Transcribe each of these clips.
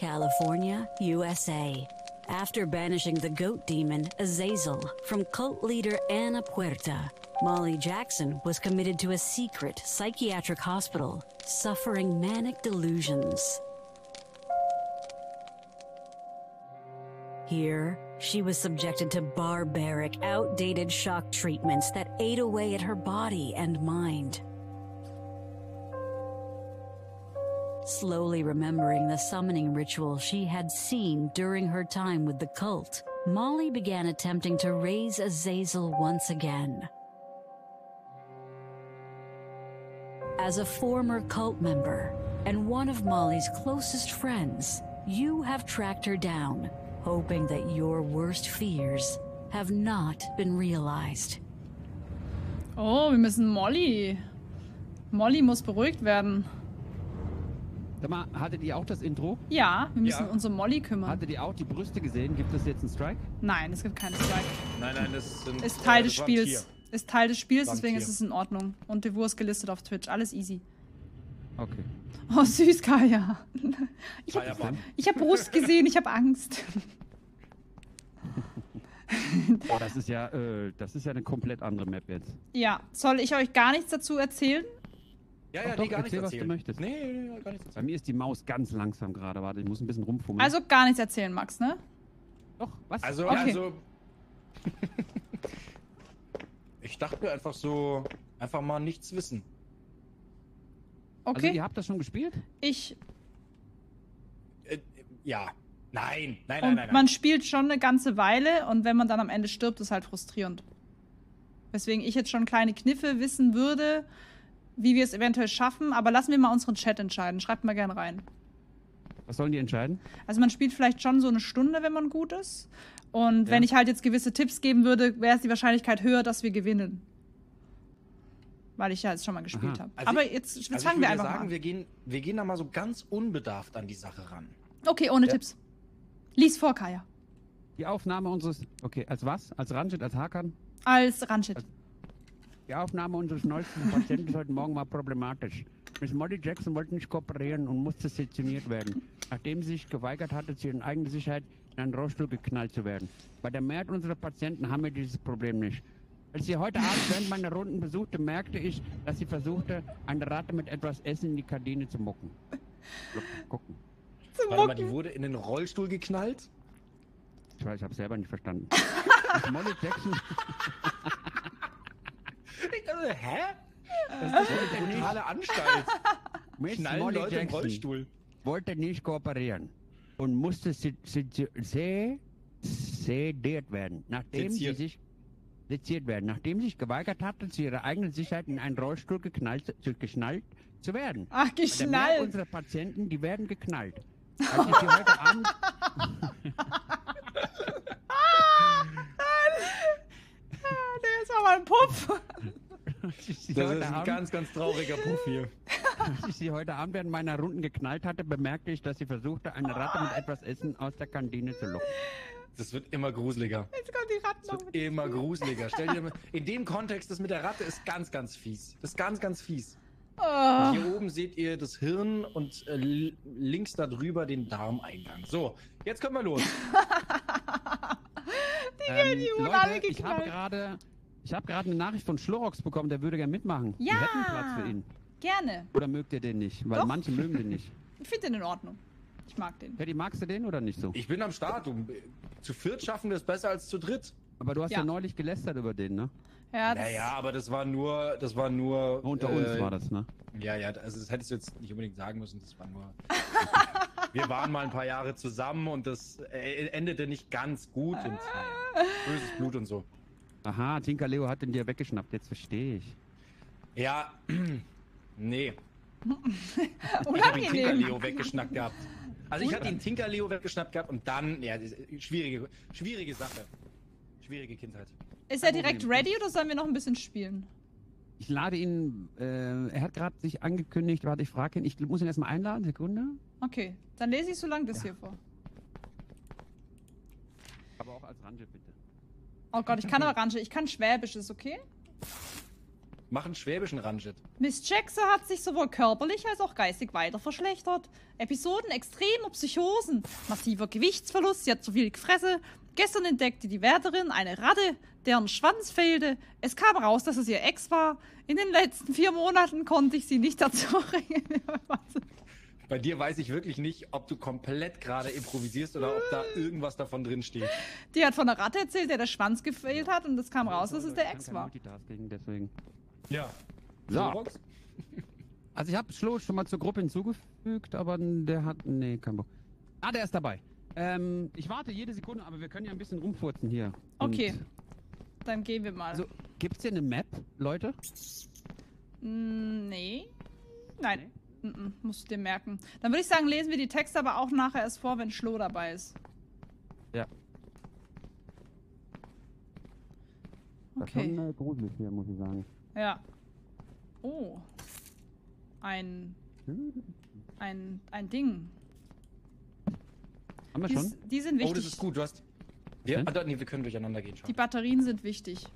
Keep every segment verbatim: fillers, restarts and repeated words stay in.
California, U S A. After banishing the goat demon, Azazel, from cult leader Ana Puerta, Molly Jackson was committed to a secret psychiatric hospital, suffering manic delusions. Here, she was subjected to barbaric, outdated shock treatments that ate away at her body and mind. Slowly remembering the summoning ritual she had seen during her time with the cult, Molly began attempting to raise Azazel once again. As a former cult member and one of Molly's closest friends, you have tracked her down, hoping that your worst fears have not been realized. Oh, wir müssen Molly. Molly muss beruhigt werden. Sag mal, hattet ihr auch das Intro? Ja, wir müssen Ja. uns um Molly kümmern. Hattet ihr auch die Brüste gesehen? Gibt es jetzt einen Strike? Nein, es gibt keinen Strike. Nein, nein, das sind, Ist Teil äh, des das war ein Spiels. Tier. Ist Teil des Spiels, War ein deswegen Tier. ist es in Ordnung. Und die Wurst gelistet auf Twitch. Alles easy. Okay. Oh, süß, Kaya. Ich Kaya habe Bam. hab Brust gesehen, ich habe Angst. Oh, das ist ja, äh, das ist ja eine komplett andere Map jetzt. Ja, soll ich euch gar nichts dazu erzählen? Ja, Ach ja, doch, nee, gar nichts erzähl, was du erzählen. möchtest. Nee, nee, nee, gar nichts Bei erzählen. mir ist die Maus ganz langsam gerade. Warte, ich muss ein bisschen rumfummeln. Also gar nichts erzählen, Max, ne? Doch, was? Also, Okay. also. Ich dachte mir einfach so, einfach mal nichts wissen. Also Okay. ihr habt das schon gespielt? Ich. Äh, ja. Nein, nein, Und nein, nein. man spielt schon eine ganze Weile und wenn man dann am Ende stirbt, ist halt frustrierend. Weswegen ich jetzt schon kleine Kniffe wissen würde, wie wir es eventuell schaffen, aber lassen wir mal unseren Chat entscheiden. Schreibt mal gern rein. Was sollen die entscheiden? Also man spielt vielleicht schon so eine Stunde, wenn man gut ist. Und Ja. wenn ich halt jetzt gewisse Tipps geben würde, wäre es die Wahrscheinlichkeit höher, dass wir gewinnen. Weil ich ja jetzt schon mal gespielt Aha. habe. Also aber ich- jetzt, jetzt Also fangen ich wir würde einfach sagen, mal an. wir gehen, wir gehen da mal so ganz unbedarft an die Sache ran. Okay, ohne Ja. Tipps. Lies vor, Kaya. Die Aufnahme unseres... Okay, als was? Als Ranjit, als Hakan? Als Ranchit. Also- Die Aufnahme unseres neuesten Patienten ist heute Morgen mal problematisch. Miss Molly Jackson wollte nicht kooperieren und musste sektioniert werden, nachdem sie sich geweigert hatte, zu ihrer eigenen Sicherheit in einen Rollstuhl geknallt zu werden. Bei der Mehrheit unserer Patienten haben wir dieses Problem nicht. Als sie heute Abend während meiner Runden besuchte, merkte ich, dass sie versuchte, eine Ratte mit etwas Essen in die Kardine zu mucken. Gucken. Warte mal, die wurde in den Rollstuhl geknallt? Ich weiß, ich habe selber nicht verstanden. Miss Molly Jackson... Ich dachte, hä? Das ist doch eine totale Anstalt. Miss Knallen Molly Leute im Jackson Rollstuhl. wollte nicht kooperieren und musste se- se- se- sediert werden, nachdem Seziert. sie sich seziert werden, nachdem sie sich geweigert hatte, zu ihrer eigenen Sicherheit in einen Rollstuhl geknallt, zu, geschnallt zu werden. Ach, Bei der Mehrheit geschnallt. unserer Patienten, die werden geknallt. Als ich sie heute Abend, Der ist aber ein Puff. als ich sie Das heute ist ein Abend, ganz, ganz trauriger Puff hier. als ich sie heute Abend während meiner Runden geknallt hatte, bemerkte ich, dass sie versuchte, eine Ratte mit etwas Essen aus der Kantine zu locken. Das wird immer gruseliger. Jetzt kommt die Ratten Das noch wird mit. immer gruseliger. Stell dir mal, in dem Kontext, das mit der Ratte ist ganz, ganz fies. Das ist ganz, ganz fies. Oh. Hier oben seht ihr das Hirn und äh, li- links darüber den Darmeingang. So, jetzt können wir los. Ähm, die wurden alle Leute, ich habe geknallt. gerade ich habe gerade eine Nachricht von Schlorox bekommen, der würde gerne mitmachen. Ja. Wir hätten Platz für ihn. Gerne. Oder mögt ihr den nicht? Weil Doch. manche mögen den nicht. Ich finde den in Ordnung. Ich mag den. Teddy, magst du den oder nicht so? Ich bin am Start. Du, zu viert schaffen wir es besser als zu dritt. Aber du hast ja, Ja. neulich gelästert über den, ne? Ja, das, Naja, aber das war nur, das war nur. Unter äh, uns war das, ne? Ja, ja, also das hättest du jetzt nicht unbedingt sagen müssen. Das war nur. Wir waren mal ein paar Jahre zusammen und das äh, endete nicht ganz gut und naja, böses Blut und so. Aha, Tinker Leo hat den dir weggeschnappt, jetzt verstehe ich. Ja, nee. Ich habe den unangenehm. Tinker-Leo weggeschnappt gehabt. Also ich hatte den Tinker-Leo weggeschnappt gehabt und dann, ja, das ist schwierige, schwierige Sache. Schwierige Kindheit. Ist er Kein direkt Problem. ready oder sollen wir noch ein bisschen spielen? Ich lade ihn, äh, er hat gerade sich angekündigt, warte, ich frage ihn, ich muss ihn erstmal einladen, Sekunde. Okay, dann lese ich so lange das Ja. hier vor. Aber auch als Range, bitte. Oh Gott, ich kann aber Ranche, ich kann Schwäbisch, ist okay? Mach einen schwäbischen Ranjit. Miss Jackson hat sich sowohl körperlich als auch geistig weiter verschlechtert. Episoden extremer Psychosen, massiver Gewichtsverlust, sie hat zu viel gefressen. Gestern entdeckte die Wärterin eine Ratte, deren Schwanz fehlte. Es kam raus, dass es ihr Ex war. In den letzten vier Monaten konnte ich sie nicht dazu bringen. Bei dir weiß ich wirklich nicht, ob du komplett gerade improvisierst oder ob da irgendwas davon drin steht. Die hat von einer Ratte erzählt, der der Schwanz gefehlt hat und es kam raus, dass es der Ex war. Multitasking, deswegen. Ja. So. Also ich habe Schlo schon mal zur Gruppe hinzugefügt, aber der hat... Nee, kein Bock. Ah, der ist dabei. Ähm, ich warte jede Sekunde, aber wir können ja ein bisschen rumfurzen hier. Und Okay, dann gehen wir mal. Also, gibt's hier eine Map, Leute? Mm, nee. Nein. Mm -mm, musst du dir merken. Dann würde ich sagen, lesen wir die Texte aber auch nachher erst vor, wenn Schlo dabei ist. Ja. Okay. Das ist schon gruselig hier, muss ich sagen. Ja. Oh. Ein. Ein. Ein Ding. Haben wir Die, schon? s- die sind wichtig. Oh, das ist gut. Du hast... Wir, Hm? ah, da- nee, wir können durcheinander gehen schon. Die Batterien sind wichtig.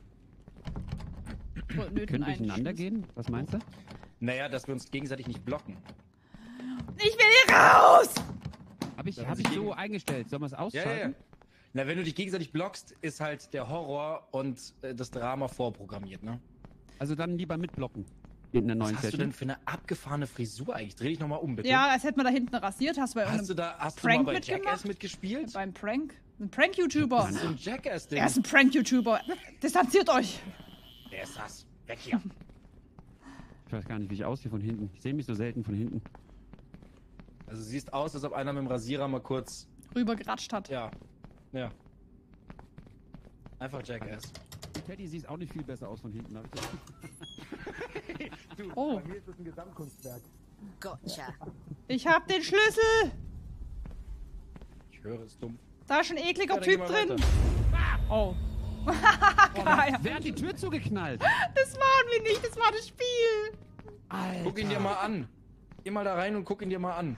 Wir können durcheinander gehen? Was meinst du? Naja, dass wir uns gegenseitig nicht blocken. Ich will hier raus! Hab ich, Dann hab muss ich ich so gegen- eingestellt. Sollen wir es Ja, ja, ausschalten? ja. Na, wenn du dich gegenseitig blockst, ist halt der Horror und äh, das Drama vorprogrammiert, ne? Also dann lieber mitblocken. In der Was neuen hast du Session. denn für eine abgefahrene Frisur eigentlich? Dreh dich nochmal um, bitte. Ja, als hätte man da hinten rasiert. Hast du bei Hast du irgendeinem da, hast du Prank mal bei mitgemacht? Jackass mitgespielt? beim Prank? Ein Prank-YouTuber. Das ist so ein Jackass-Ding. Er ist ein Prank-YouTuber. Distanziert euch. Wer ist das? Weg hier. Ich weiß gar nicht, wie ich aussehe von hinten. Ich sehe mich so selten von hinten. Also du siehst aus, als ob einer mit dem Rasierer mal kurz... Rübergeratscht hat. Ja. Ja. Einfach Jackass. Teddy sieht auch nicht viel besser aus von hinten. hab ich das Gefühl. Du, Oh. bei mir ist das ein Gesamtkunstwerk. Gotcha. Ich hab den Schlüssel. Ich höre es dumm. Da ist ein ekliger Ja, dann geh Typ mal drin. weiter. Oh. Kaya. Wer hat die Tür zugeknallt? Das waren wir nicht, das war das Spiel. Alter. Guck ihn dir mal an. Geh mal da rein und guck ihn dir mal an.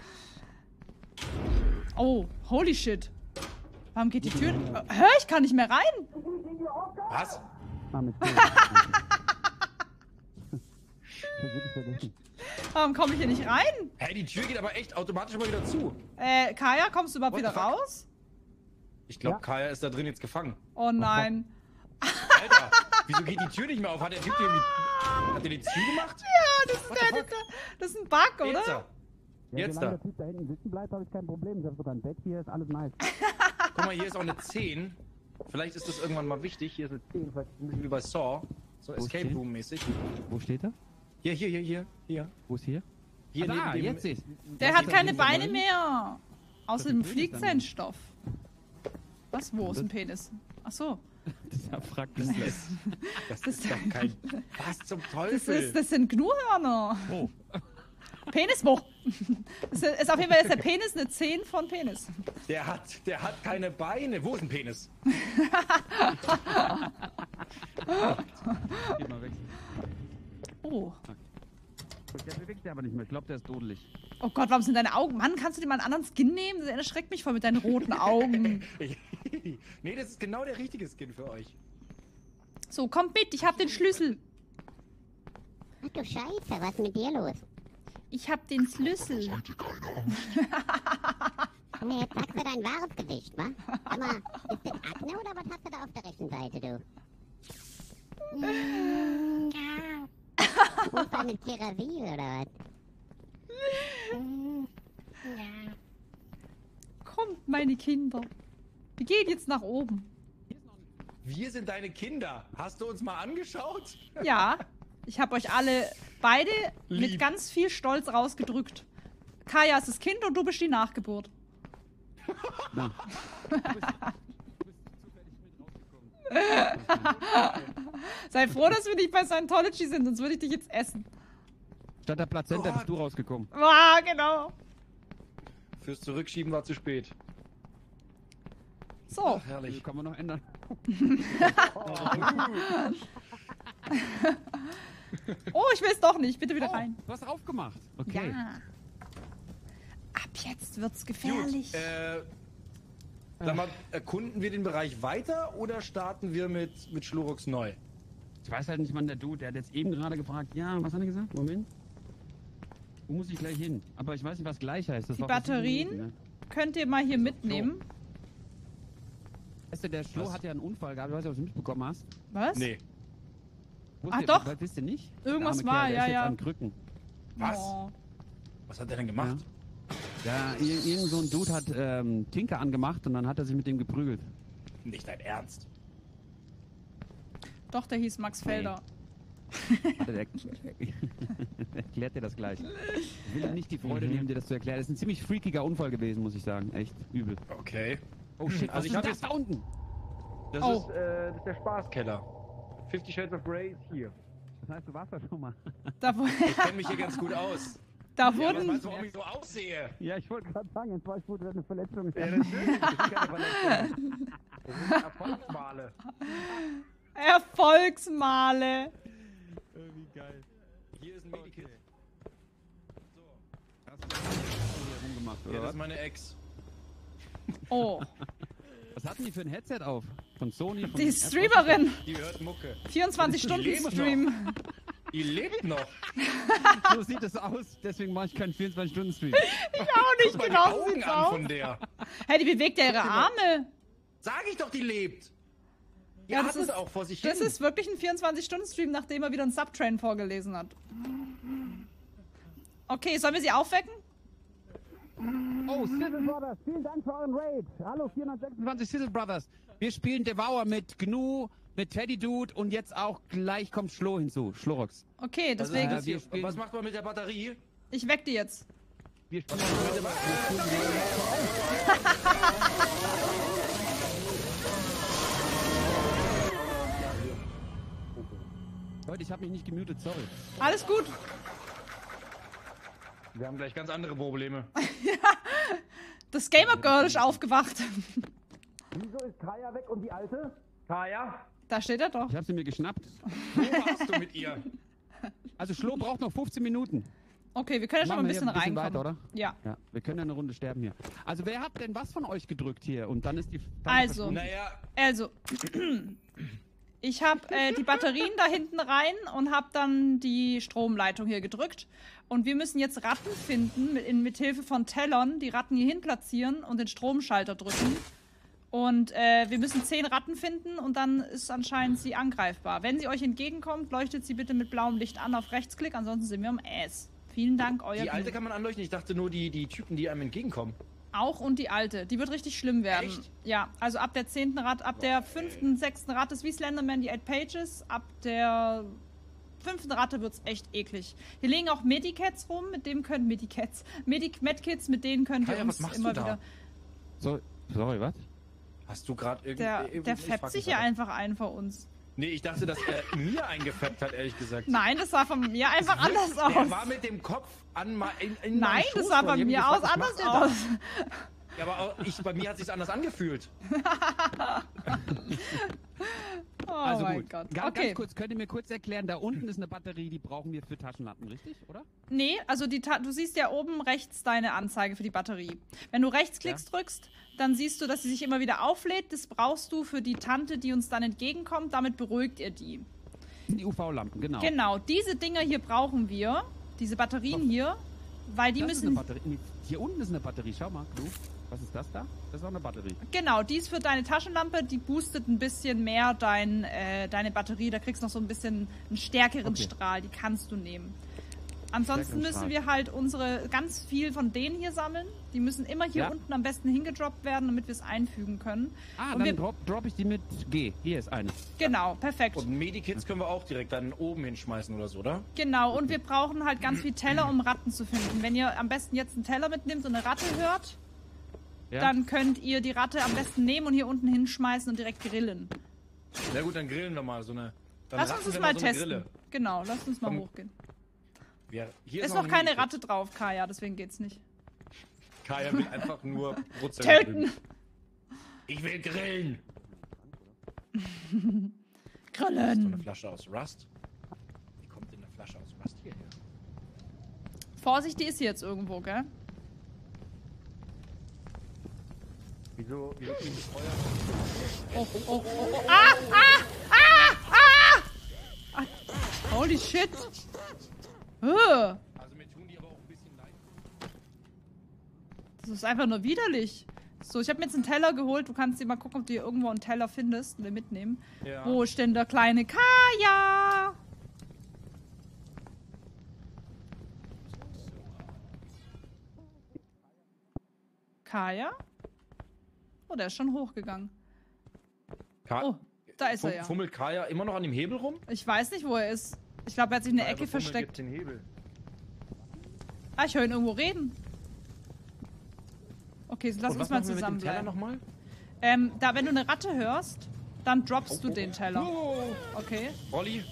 Oh, holy shit. Warum geht die Tür... Äh, Hör, ich kann nicht mehr rein. Was? Ah, mit Tür. Das würde ich vergessen. Warum komme ich hier nicht rein? Hey, die Tür geht aber echt automatisch mal wieder zu. Äh, Kaya, kommst du überhaupt What wieder the fuck? raus? Ich glaube, Ja. Kaya ist da drin jetzt gefangen. Oh nein. Alter, wieso geht die Tür nicht mehr auf? Hat der Typ dir irgendwie... Hat der die zugemacht? Ja, das ist, What the der, fuck? das ist ein Bug, Jetzt oder? da. Jetzt solange da. der Typ da hinten sitzen bleibt, habe ich kein Problem. Ich habe sogar ein Bett hier, ist alles nice. Guck mal, hier ist auch eine zehn. Vielleicht ist das irgendwann mal wichtig. Hier ist eine zehn, vielleicht ein bisschen wie bei Saw. So Wo ist Escape zehn? Room mäßig. Wo steht er? Hier, hier, hier, hier. Hier, Wo ist hier? hier ah, da, neben dem... jetzt sehe ich. Der Was hat ist keine das Beine denn? mehr. Außerdem ein Penis fliegt dann? sein Stoff. Was? Wo ist ein Penis? Ach so. Das ist ja fraglich. Das ist doch kein... Was zum Das, Teufel? ist, das sind Gnuhörner. Oh. Penis, wo? Das ist, ist auf jeden Fall ist der Penis eine zehn von Penis. Der hat, der hat keine Beine. Wo ist ein Penis? Geh mal weg. Oh. Der bewegt sich aber nicht mehr. Ich glaube, der ist dodelig. Oh Gott, warum sind deine Augen? Mann, kannst du dir mal einen anderen Skin nehmen? Das erschreckt mich voll mit deinen roten Augen. Nee, das ist genau der richtige Skin für euch. So, kommt mit, ich hab den Schlüssel. Ach du Scheiße, was ist mit dir los? Ich hab den Schlüssel. Komm her, jetzt sagst du dein wahres Gesicht, wa? Sag mal, ist das Akne oder was hast du da auf der rechten Seite, du? Mm, ja. Rufst du eine Therapie oder was? Mm, ja. Kommt, meine Kinder. Wir gehen jetzt nach oben. Wir sind deine Kinder. Hast du uns mal angeschaut? Ja, ich habe euch alle beide mit Lieb. ganz viel Stolz rausgedrückt. Kaya ist das Kind und du bist die Nachgeburt. Na. Du bist, du bist zufällig mit rausgekommen. Sei froh, dass wir nicht bei Scientology sind, sonst würde ich dich jetzt essen. Statt der Plazenta Gott. bist du rausgekommen. Ah, genau. Fürs Zurückschieben war zu spät. So, Ach, herrlich. Das kann man noch ändern. oh, ich will es doch nicht. Bitte wieder Oh, rein. du hast aufgemacht. Okay. Ja. Ab jetzt wird's Gut, gefährlich. äh, sag mal, erkunden wir den Bereich weiter oder starten wir mit, mit Schlurux neu? Ich weiß halt nicht, wann der Dude, der hat jetzt eben gerade gefragt, ja, was hat er gesagt? Moment. Wo muss ich gleich hin? Aber ich weiß nicht, was gleich heißt. Das Die war vor sieben Batterien Minuten, ne? könnt ihr mal hier mitnehmen. Weißt du, der Schlo Was? hat ja einen Unfall gehabt, ich weiß nicht, ob du es mitbekommen hast. Was? Nee. Wusst Ach ihr, doch. Wisst ihr nicht? Irgendwas Der arme war, Kerl, der ja, ist jetzt ja. an Krücken. Was? Oh. Was hat er denn gemacht? Ja, ir- irgend so ein Dude hat ähm, Tinker angemacht und dann hat er sich mit dem geprügelt. Nicht dein Ernst. Doch, der hieß Max Felder. Warte, der erklärt dir das gleich. Ich will ihm nicht die Freude Mhm. nehmen, dir das zu erklären. Das ist ein ziemlich freakiger Unfall gewesen, muss ich sagen. Echt übel. Okay. Oh shit, Also was ich ist hab das jetzt- da unten? Das, Oh. ist, äh, das ist der Spaßkeller. Fifty Shades of Grey ist hier. Das heißt, du warst da schon mal. Da, wo, Ich kenne mich hier ganz gut aus. da Ja, was wurden. meinst du, warum ich so aussehe? Ja, ich wollte gerade sagen, jetzt war ich gut, eine Verletzung. Ja, natürlich. Das ist keine Verletzung. Das sind Erfolgsmale. Erfolgsmale. Wie geil. Hier ist ein Medikit. So. Hast du hier rumgemacht, Ja, oder das was? ist meine Ex. Oh, Was hatten die für ein Headset auf? Von Sony? Von die Apple? Streamerin. Die hört Mucke. vierundzwanzig Stunden leben noch. Stream. Die lebt noch. So sieht es aus, deswegen mache ich keinen vierundzwanzig-Stunden-Stream. Ich auch nicht, Guck mal genau die so Augen sieht's an aus. von der. Hey, die bewegt ja ihre Arme. Sag ich doch, die lebt. Die Ja, das atmet ist- auch vor sich Das hin. ist wirklich ein vierundzwanzig Stunden Stream, nachdem er wieder einen Subtrain vorgelesen hat. Okay, sollen wir sie aufwecken? Oh, Sizzle Brothers, vielen Dank für euren Raid. Hallo, vierhundertsechsundzwanzig Sizzle Brothers. Wir spielen Devour mit Gnu, mit Teddy Dude und jetzt auch gleich kommt Schlo hinzu, Schlorox. Okay, Was ist deswegen. das hier? wir spielen- Was macht man mit der Batterie? Ich weck die jetzt. Wir spielen Leute, ich habe mich nicht gemutet, sorry. Alles gut. Wir haben gleich ganz andere Probleme. Das Gamer Girl ist aufgewacht. Wieso ist Kaya weg und die Alte? Kaya? Da steht er doch. Ich habe sie mir geschnappt. Wo warst du mit ihr? Also Schlo braucht noch fünfzehn Minuten. Okay, wir können ja schon mal Machen ein wir bisschen hier ein bisschen reinkommen. weiter, Ja. Ja, wir können ja eine Runde sterben hier. Also wer hat denn was von euch gedrückt hier? Und dann ist die... Dann Also. Naja, Also, ich habe äh, die Batterien da hinten rein und habe dann die Stromleitung hier gedrückt. Und wir müssen jetzt Ratten finden, mit, in, mit Hilfe von Tellern, die Ratten hier hin platzieren und den Stromschalter drücken. Und äh, wir müssen zehn Ratten finden und dann ist anscheinend sie angreifbar. Wenn sie euch entgegenkommt, leuchtet sie bitte mit blauem Licht an auf Rechtsklick, ansonsten sind wir am Ass. Vielen Dank, euer die Alte Gnu. kann man anleuchten. Ich dachte nur, die, die Typen, die einem entgegenkommen. Auch und die alte. Die wird richtig schlimm werden. Echt? Ja, also ab der zehnten Rat, ab der fünften, sechsten Ratte ist wie Slenderman, die Eight Pages. Ab der fünften Ratte wird's echt eklig. Hier liegen auch Medicats rum, mit dem können Medicats. Medic Medkits, mit denen könnt ihr Kaya, uns was machst immer du da? wieder. So, sorry, was? Hast du gerade irgendwie... Der, ich der frag fetzt mich sich ja weiter. einfach ein vor uns. Nee, ich dachte, dass er mir eingefetzt hat, ehrlich gesagt. Nein, das sah von mir einfach anders Der aus. war mit dem Kopf an ma- in, in Nein, meinem das Schoß sah und bei ich hab ihn mir gefragt, aus was anders macht der da? aus. Ja, aber auch ich, bei mir hat sich's anders angefühlt. Oh Also mein gut, Gott. Ga- Okay. ganz kurz, könnt ihr mir kurz erklären, da unten ist eine Batterie, die brauchen wir für Taschenlampen, richtig, oder? Nee, also die Ta du siehst ja oben rechts deine Anzeige für die Batterie. Wenn du Rechtsklicks drückst, dann siehst du, dass sie sich immer wieder auflädt. Das brauchst du für die Tante, die uns dann entgegenkommt. Damit beruhigt ihr die. Die U V-Lampen, genau. Genau, diese Dinger hier brauchen wir. Diese Batterien hier. Weil die das ist eine müssen... Batterie. Nee, hier unten ist eine Batterie, schau mal, du. Was ist das da? Das ist auch eine Batterie. Genau, die ist für deine Taschenlampe. Die boostet ein bisschen mehr dein, äh, deine Batterie. Da kriegst du noch so ein bisschen einen stärkeren Okay. Strahl. Die kannst du nehmen. Ansonsten Stärkeren müssen Strahl. wir halt unsere ganz viel von denen hier sammeln. Die müssen immer hier Ja. unten am besten hingedroppt werden, damit wir es einfügen können. Ah, Und dann wir- drop, drop ich die mit G. Hier ist eine. Genau, perfekt. Und Medikits können wir auch direkt dann oben hinschmeißen oder so, oder? Genau, und wir brauchen halt ganz viel Teller, um Ratten zu finden. Wenn ihr am besten jetzt einen Teller mitnehmt und eine Ratte hört, Ja? dann könnt ihr die Ratte am besten nehmen und hier unten hinschmeißen und direkt grillen. Na gut, dann grillen wir mal so eine. Dann Lass uns ratten das wir mal so eine testen. Grille. Genau, lass uns mal Komm. hochgehen. Ja, hier Ist noch noch ein keine Medikit. Ratte drauf, Kaya, deswegen geht's nicht. Kaya will einfach nur Brutzeln Töten! drüben. Ich will grillen! So Grillen! eine Flasche aus Rust. Wie kommt denn eine Flasche aus Rust hierher? Vorsicht, die ist hier jetzt irgendwo, gell? Wieso? Wieso kriegen wir Feuer? Oh, oh, oh, oh. Ah, ah, ah, ah! Holy shit. Uh, Also mir tun die aber auch ein bisschen leid. das ist einfach nur widerlich. So, ich habe mir jetzt einen Teller geholt. Du kannst dir mal gucken, ob du hier irgendwo einen Teller findest und den mitnehmen. Ja. Wo ist denn der kleine Kaya? Kaya? Oh, der ist schon hochgegangen. Ka Oh, da ist er Fum- ja. Fummelt Kaya immer noch an dem Hebel rum? Ich weiß nicht, wo er ist. Ich glaube, er hat sich in der Kaya Ecke befummelt versteckt. jetzt den Hebel. Ah, ich höre ihn irgendwo reden. Okay, so lass Und uns was mal machen wir mit dem Teller zusammenbleiben. nochmal? Ähm, da, wenn du eine Ratte hörst, dann droppst Oh, du oh, den oh. Teller. Oh. Okay, Rolli?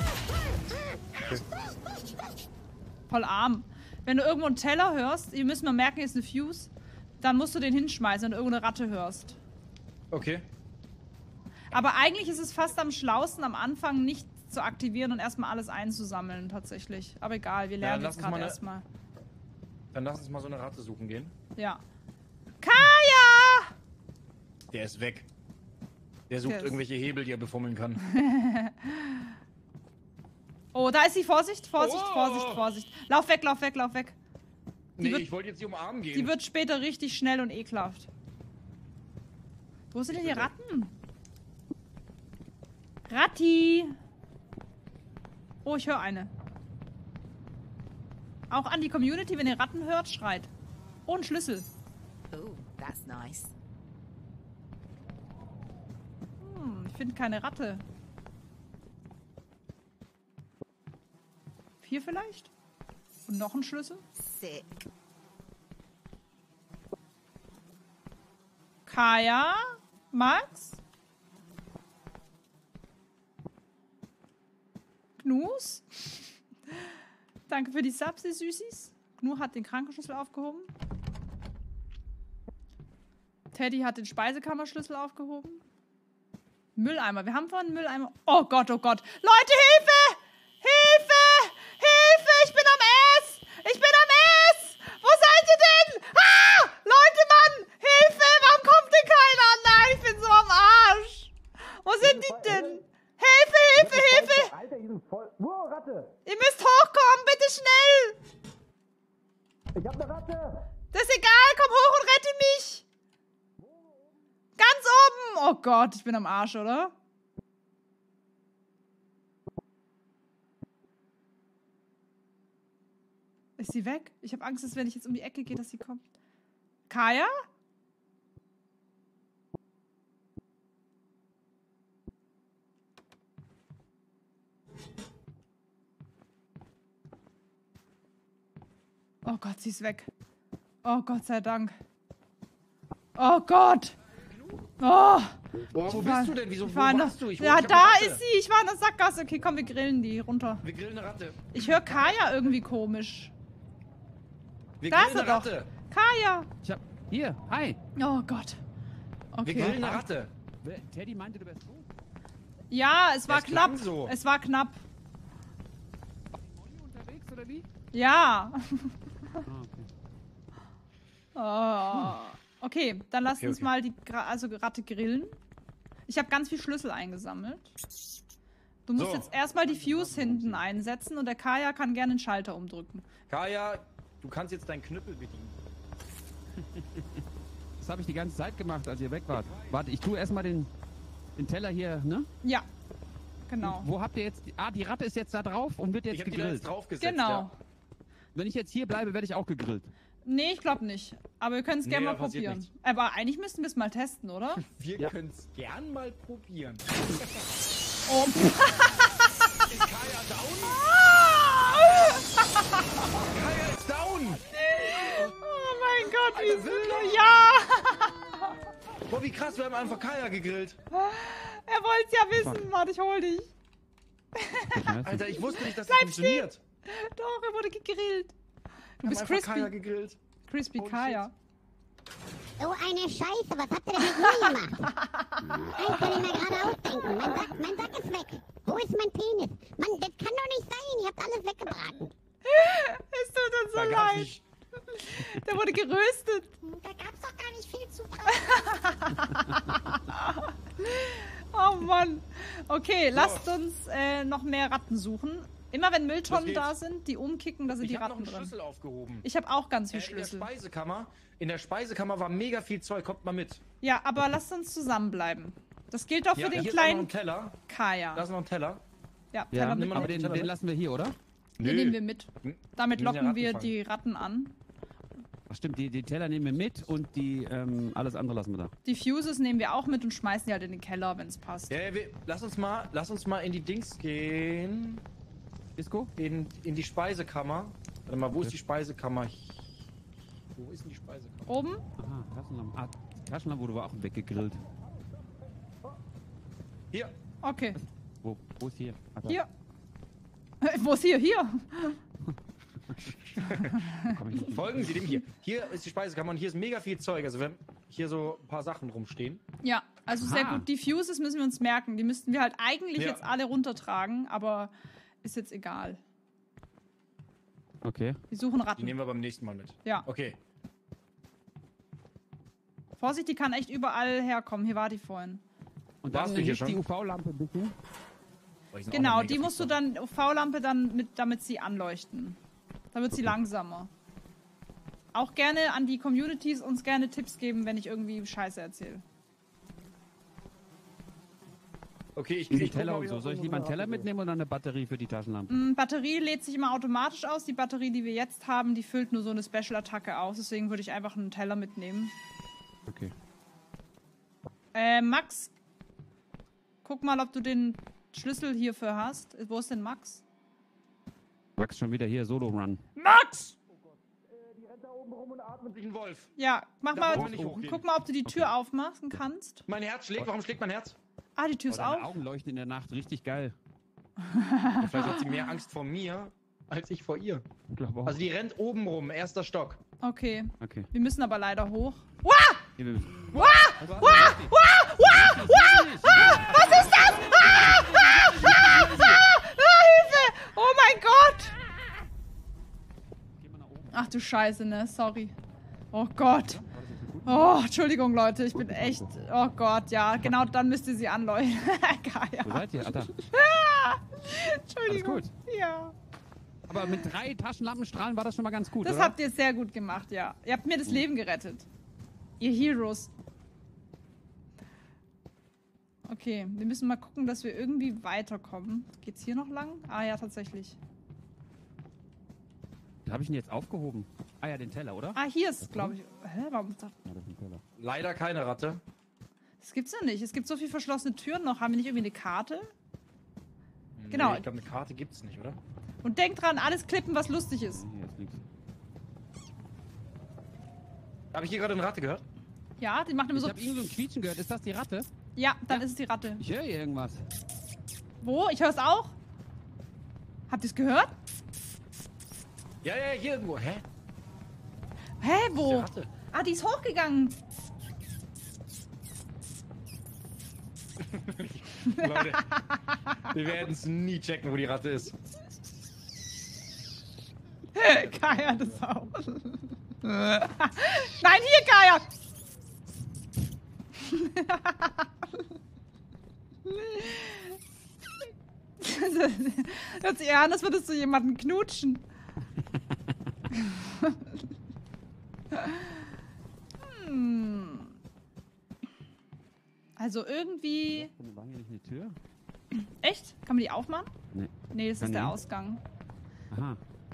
voll arm. Wenn du irgendwo einen Teller hörst, ihr müsst mal merken, hier ist eine Fuse, dann musst du den hinschmeißen, wenn du irgendwo eine Ratte hörst. Okay. Aber eigentlich ist es fast am schlausten, am Anfang nicht zu aktivieren und erstmal alles einzusammeln, tatsächlich. Aber egal, wir Ja, lernen lass jetzt uns gerade mal eine- erstmal. Dann lass uns mal so eine Ratte suchen gehen. Ja. Kaya! Der ist weg. Der sucht Der ist- irgendwelche Hebel, die er befummeln kann. Oh, da ist sie. Vorsicht, Vorsicht, Oh! Vorsicht, Vorsicht. Lauf weg, lauf weg, lauf weg. Nee, wird- ich wollte jetzt die umarmen gehen. Die wird später richtig schnell und ekelhaft. Wo sind denn die bin weg. Ratten? Ratti! Oh, ich höre eine. Auch an die Community, wenn ihr Ratten hört, schreit. Oh, ein Schlüssel. Oh, that's nice. Hm, ich finde keine Ratte. Hier vielleicht? Und noch ein Schlüssel? Sick. Kaya? Max? Gnus? Danke für die Subs, ihr Süßis. Gnu hat den Krankenschlüssel aufgehoben. Teddy hat den Speisekammerschlüssel aufgehoben. Mülleimer. Wir haben vorhin einen Mülleimer. Oh Gott, oh Gott. Leute, Hilfe! Hilfe! Hilfe! Ich bin am S! Ich bin am S! Wo seid ihr denn? Ah! Leute, Mann! Hilfe! Warum kommt denn keiner? Nein, ich bin so am Arsch. Wo sind die denn? Hilfe, Hilfe, Hilfe! Alter, die sind voll. Wow, Ratte! Ihr müsst hochkommen, bitte schnell! Ich hab eine Ratte! Das ist egal, komm hoch und rette mich! Ganz oben! Oh Gott, ich bin am Arsch, oder? Ist sie weg? Ich habe Angst, dass wenn ich jetzt um die Ecke gehe, dass sie kommt. Kaya? Oh Gott, sie ist weg. Oh Gott sei Dank. Oh Gott! Oh! Boah, wo Ich war- bist du denn? Wieso ich wo war in der- warst du? Ich, ja, ich hab da eine Ratte. ist sie. Ich war in der Sackgasse. Okay, komm, wir grillen die runter. Wir grillen eine Ratte. Ich höre Kaya irgendwie komisch. Wir Da ist grillen er eine doch. Ratte. Kaya! Ich hab. Hier, hi. Oh Gott. Wir Okay. grillen eine Ratte. Wer- Teddy meinte, du wärst tot. Ja, es war Es klang knapp. so. Es war knapp. Molly unterwegs oder wie? Ja. Ah, okay. Oh. Okay, dann lasst Okay, uns okay. mal die Gra also Ratte grillen. Ich habe ganz viel Schlüssel eingesammelt. Du musst So. jetzt erstmal die Fuse hinten einsetzen und der Kaya kann gerne den Schalter umdrücken. Kaya, du kannst jetzt deinen Knüppel bedienen. Das habe ich die ganze Zeit gemacht, als ihr weg wart. Warte, ich tue erstmal den, den Teller hier, ne? Ja, genau. Wo habt ihr jetzt. Die, ah, die Ratte ist jetzt da drauf und wird jetzt Ich hab die da gegrillt. jetzt draufgesetzt. Genau. Ja. Wenn ich jetzt hier bleibe, werde ich auch gegrillt. Nee, ich glaube nicht. Aber wir können es Nee, gerne da mal passiert probieren. nichts. Aber eigentlich müssten wir es mal testen, oder? Wir Ja. können es gern mal probieren. Oh, Ist Kaya down? Kaya ist down! oh mein Gott, wie Alter, süß. wirklich? Ja! Boah, wie krass, wir haben einfach Kaya gegrillt. Er wollte es ja wissen. Warte, ich hol dich. Alter, ich wusste nicht, dass das Bleib funktioniert. Doch, er wurde gegrillt. Du Wir bist haben einfach Kaya crispy. gegrillt. Crispy Holy Kaya. So eine Scheiße, was habt ihr denn mit mir gemacht? Eins kann ich mir gerade ausdenken. Mein Sack, mein Sack ist weg. Wo ist mein Penis? Mann, das kann doch nicht sein. Ihr habt alles weggebraten. Es tut uns so Da gab's leid. nicht. Der wurde geröstet. Da gab's doch gar nicht viel zu braten. Oh Mann. Okay, lasst uns äh, noch mehr Ratten suchen. Immer wenn Mülltonnen geht's. da sind, die umkicken, da sind Ich die hab noch Ratten einen drin. Schlüssel aufgehoben. Ich habe auch ganz viel Äh, in Schlüssel. der Speisekammer. In der Speisekammer war mega viel Zeug. Kommt mal mit. Ja, aber lasst uns zusammenbleiben. Das gilt auch für Ja, den hier ist auch noch kleinen ein Teller. Kaya. Da ist noch ein Teller. Ja, Ja, Teller nimm mal aber mitnehmen. den, den lassen wir hier, oder? Den nehmen wir mit. Hm? Damit Wir müssen ja locken wir Ratten die Ratten an. Ach stimmt, die, die Teller nehmen wir mit und die ähm, alles andere lassen wir da. Die Fuses nehmen wir auch mit und schmeißen die halt in den Keller, wenn es passt. Ja, ja, wir, lass uns mal, lass uns mal in die Dings gehen. Disco? In, in die Speisekammer. Warte mal, wo ist die Speisekammer? Wo ist denn die Speisekammer? Oben? Aha, Taschenlampe. Ah, Taschenlampe wurde auch weggegrillt. Hier. Okay. Wo, wo ist hier? Ah, da. Hier. Wo ist hier? Hier. Komm ich nicht hin. Folgen Sie dem hier. Hier ist die Speisekammer und hier ist mega viel Zeug. Also wir haben hier so ein paar Sachen rumstehen. Ja, also sehr Aha. gut. Die Fuses müssen wir uns merken. Die müssten wir halt eigentlich Ja. jetzt alle runtertragen, aber ist jetzt egal. Okay. Wir suchen Die Ratten. nehmen wir beim nächsten Mal mit. Ja. Okay. Vorsicht, die kann echt überall herkommen. Hier war die vorhin. Und Warst dann du hier hilft schon? die U V-Lampe ein bisschen. Oh, hier sind auch noch Genau, mega die viel musst du Zeug. dann, U V-Lampe dann, mit, damit sie anleuchten. Da wird sie langsamer. Auch gerne an die Communities uns gerne Tipps geben, wenn ich irgendwie Scheiße erzähle. Okay, ich, Die ich guck Teller mal, und wie so. das Soll ich irgendwo lieber einen so Teller abgeht. mitnehmen oder eine Batterie für die Taschenlampe? Mm, Batterie lädt sich immer automatisch aus. Die Batterie, die wir jetzt haben, die füllt nur so eine Special-Attacke aus. Deswegen würde ich einfach einen Teller mitnehmen. Okay. Äh, Max, guck mal, ob du den Schlüssel hierfür hast. Wo ist denn Max? Max schon wieder hier, Solo-Run. Max! Die rennt da oben rum und atmet sich ein Wolf. Ja, mach Da mal, wollen wir nicht hochgehen. guck mal, ob du die Tür aufmachen kannst. Mein Herz schlägt. Warum schlägt mein Herz? Ah, die Tür Oh, ist deine auf. Augen leuchten in der Nacht, richtig geil. Vielleicht hat sie mehr Angst vor mir, als ich vor ihr. Ich glaube auch. Also die rennt oben rum, erster Stock. Okay, okay. wir müssen aber leider hoch. Hier, wir müssen- Wah! Wah! Wah! Wah! Wah! Was ist das? Ah! Ah! Ah! Ah! Hilfe! Oh mein Gott! Geh mal nach oben. Ach du Scheiße, ne? Sorry. Oh Gott. Oh, Entschuldigung, Leute. Ich bin echt... Oh Gott, ja. Genau, dann müsst ihr sie anleuchten. Wo Geil. seid ihr? Alter. Entschuldigung. Alles Ja. Aber mit drei Taschenlampenstrahlen war das schon mal ganz gut, Das oder? habt ihr sehr gut gemacht, ja. Ihr habt mir das Leben gerettet. Ihr Heroes. Okay, wir müssen mal gucken, dass wir irgendwie weiterkommen. Geht's hier noch lang? Ah ja, tatsächlich. Da habe ich ihn jetzt aufgehoben. Ah ja, den Teller, oder? Ah, hier ist, glaube ich... Hä, warum... Ja, das ist ein Teller. Leider keine Ratte. Das gibt's ja nicht. Es gibt so viele verschlossene Türen noch. Haben wir nicht irgendwie eine Karte? Nee, Genau. ich glaube, eine Karte gibt's nicht, oder? Und denkt dran, alles klippen, was lustig ist. Nee, hier ist nichts. Habe ich hier gerade eine Ratte gehört? Ja, die macht immer Ich so... habe irgend so ein Quietschen gehört. Ist das die Ratte? Ja, dann ist es die Ratte. Ich höre hier irgendwas. Wo? Ich höre es auch. Habt ihr es gehört? Ja, ja, hier irgendwo. Hä? Hä, Ist wo? der Ratte? Ah, die ist hochgegangen. Leute, wir werden es nie checken, wo die Ratte ist. Kaya, das auch. Nein, hier, Kaya! Hört sich an, als würdest du jemanden knutschen. hm. Also irgendwie... War hier nicht eine Tür? Echt? Kann man die aufmachen? Nee. Nee, das Kann ist der die? Ausgang. Aha.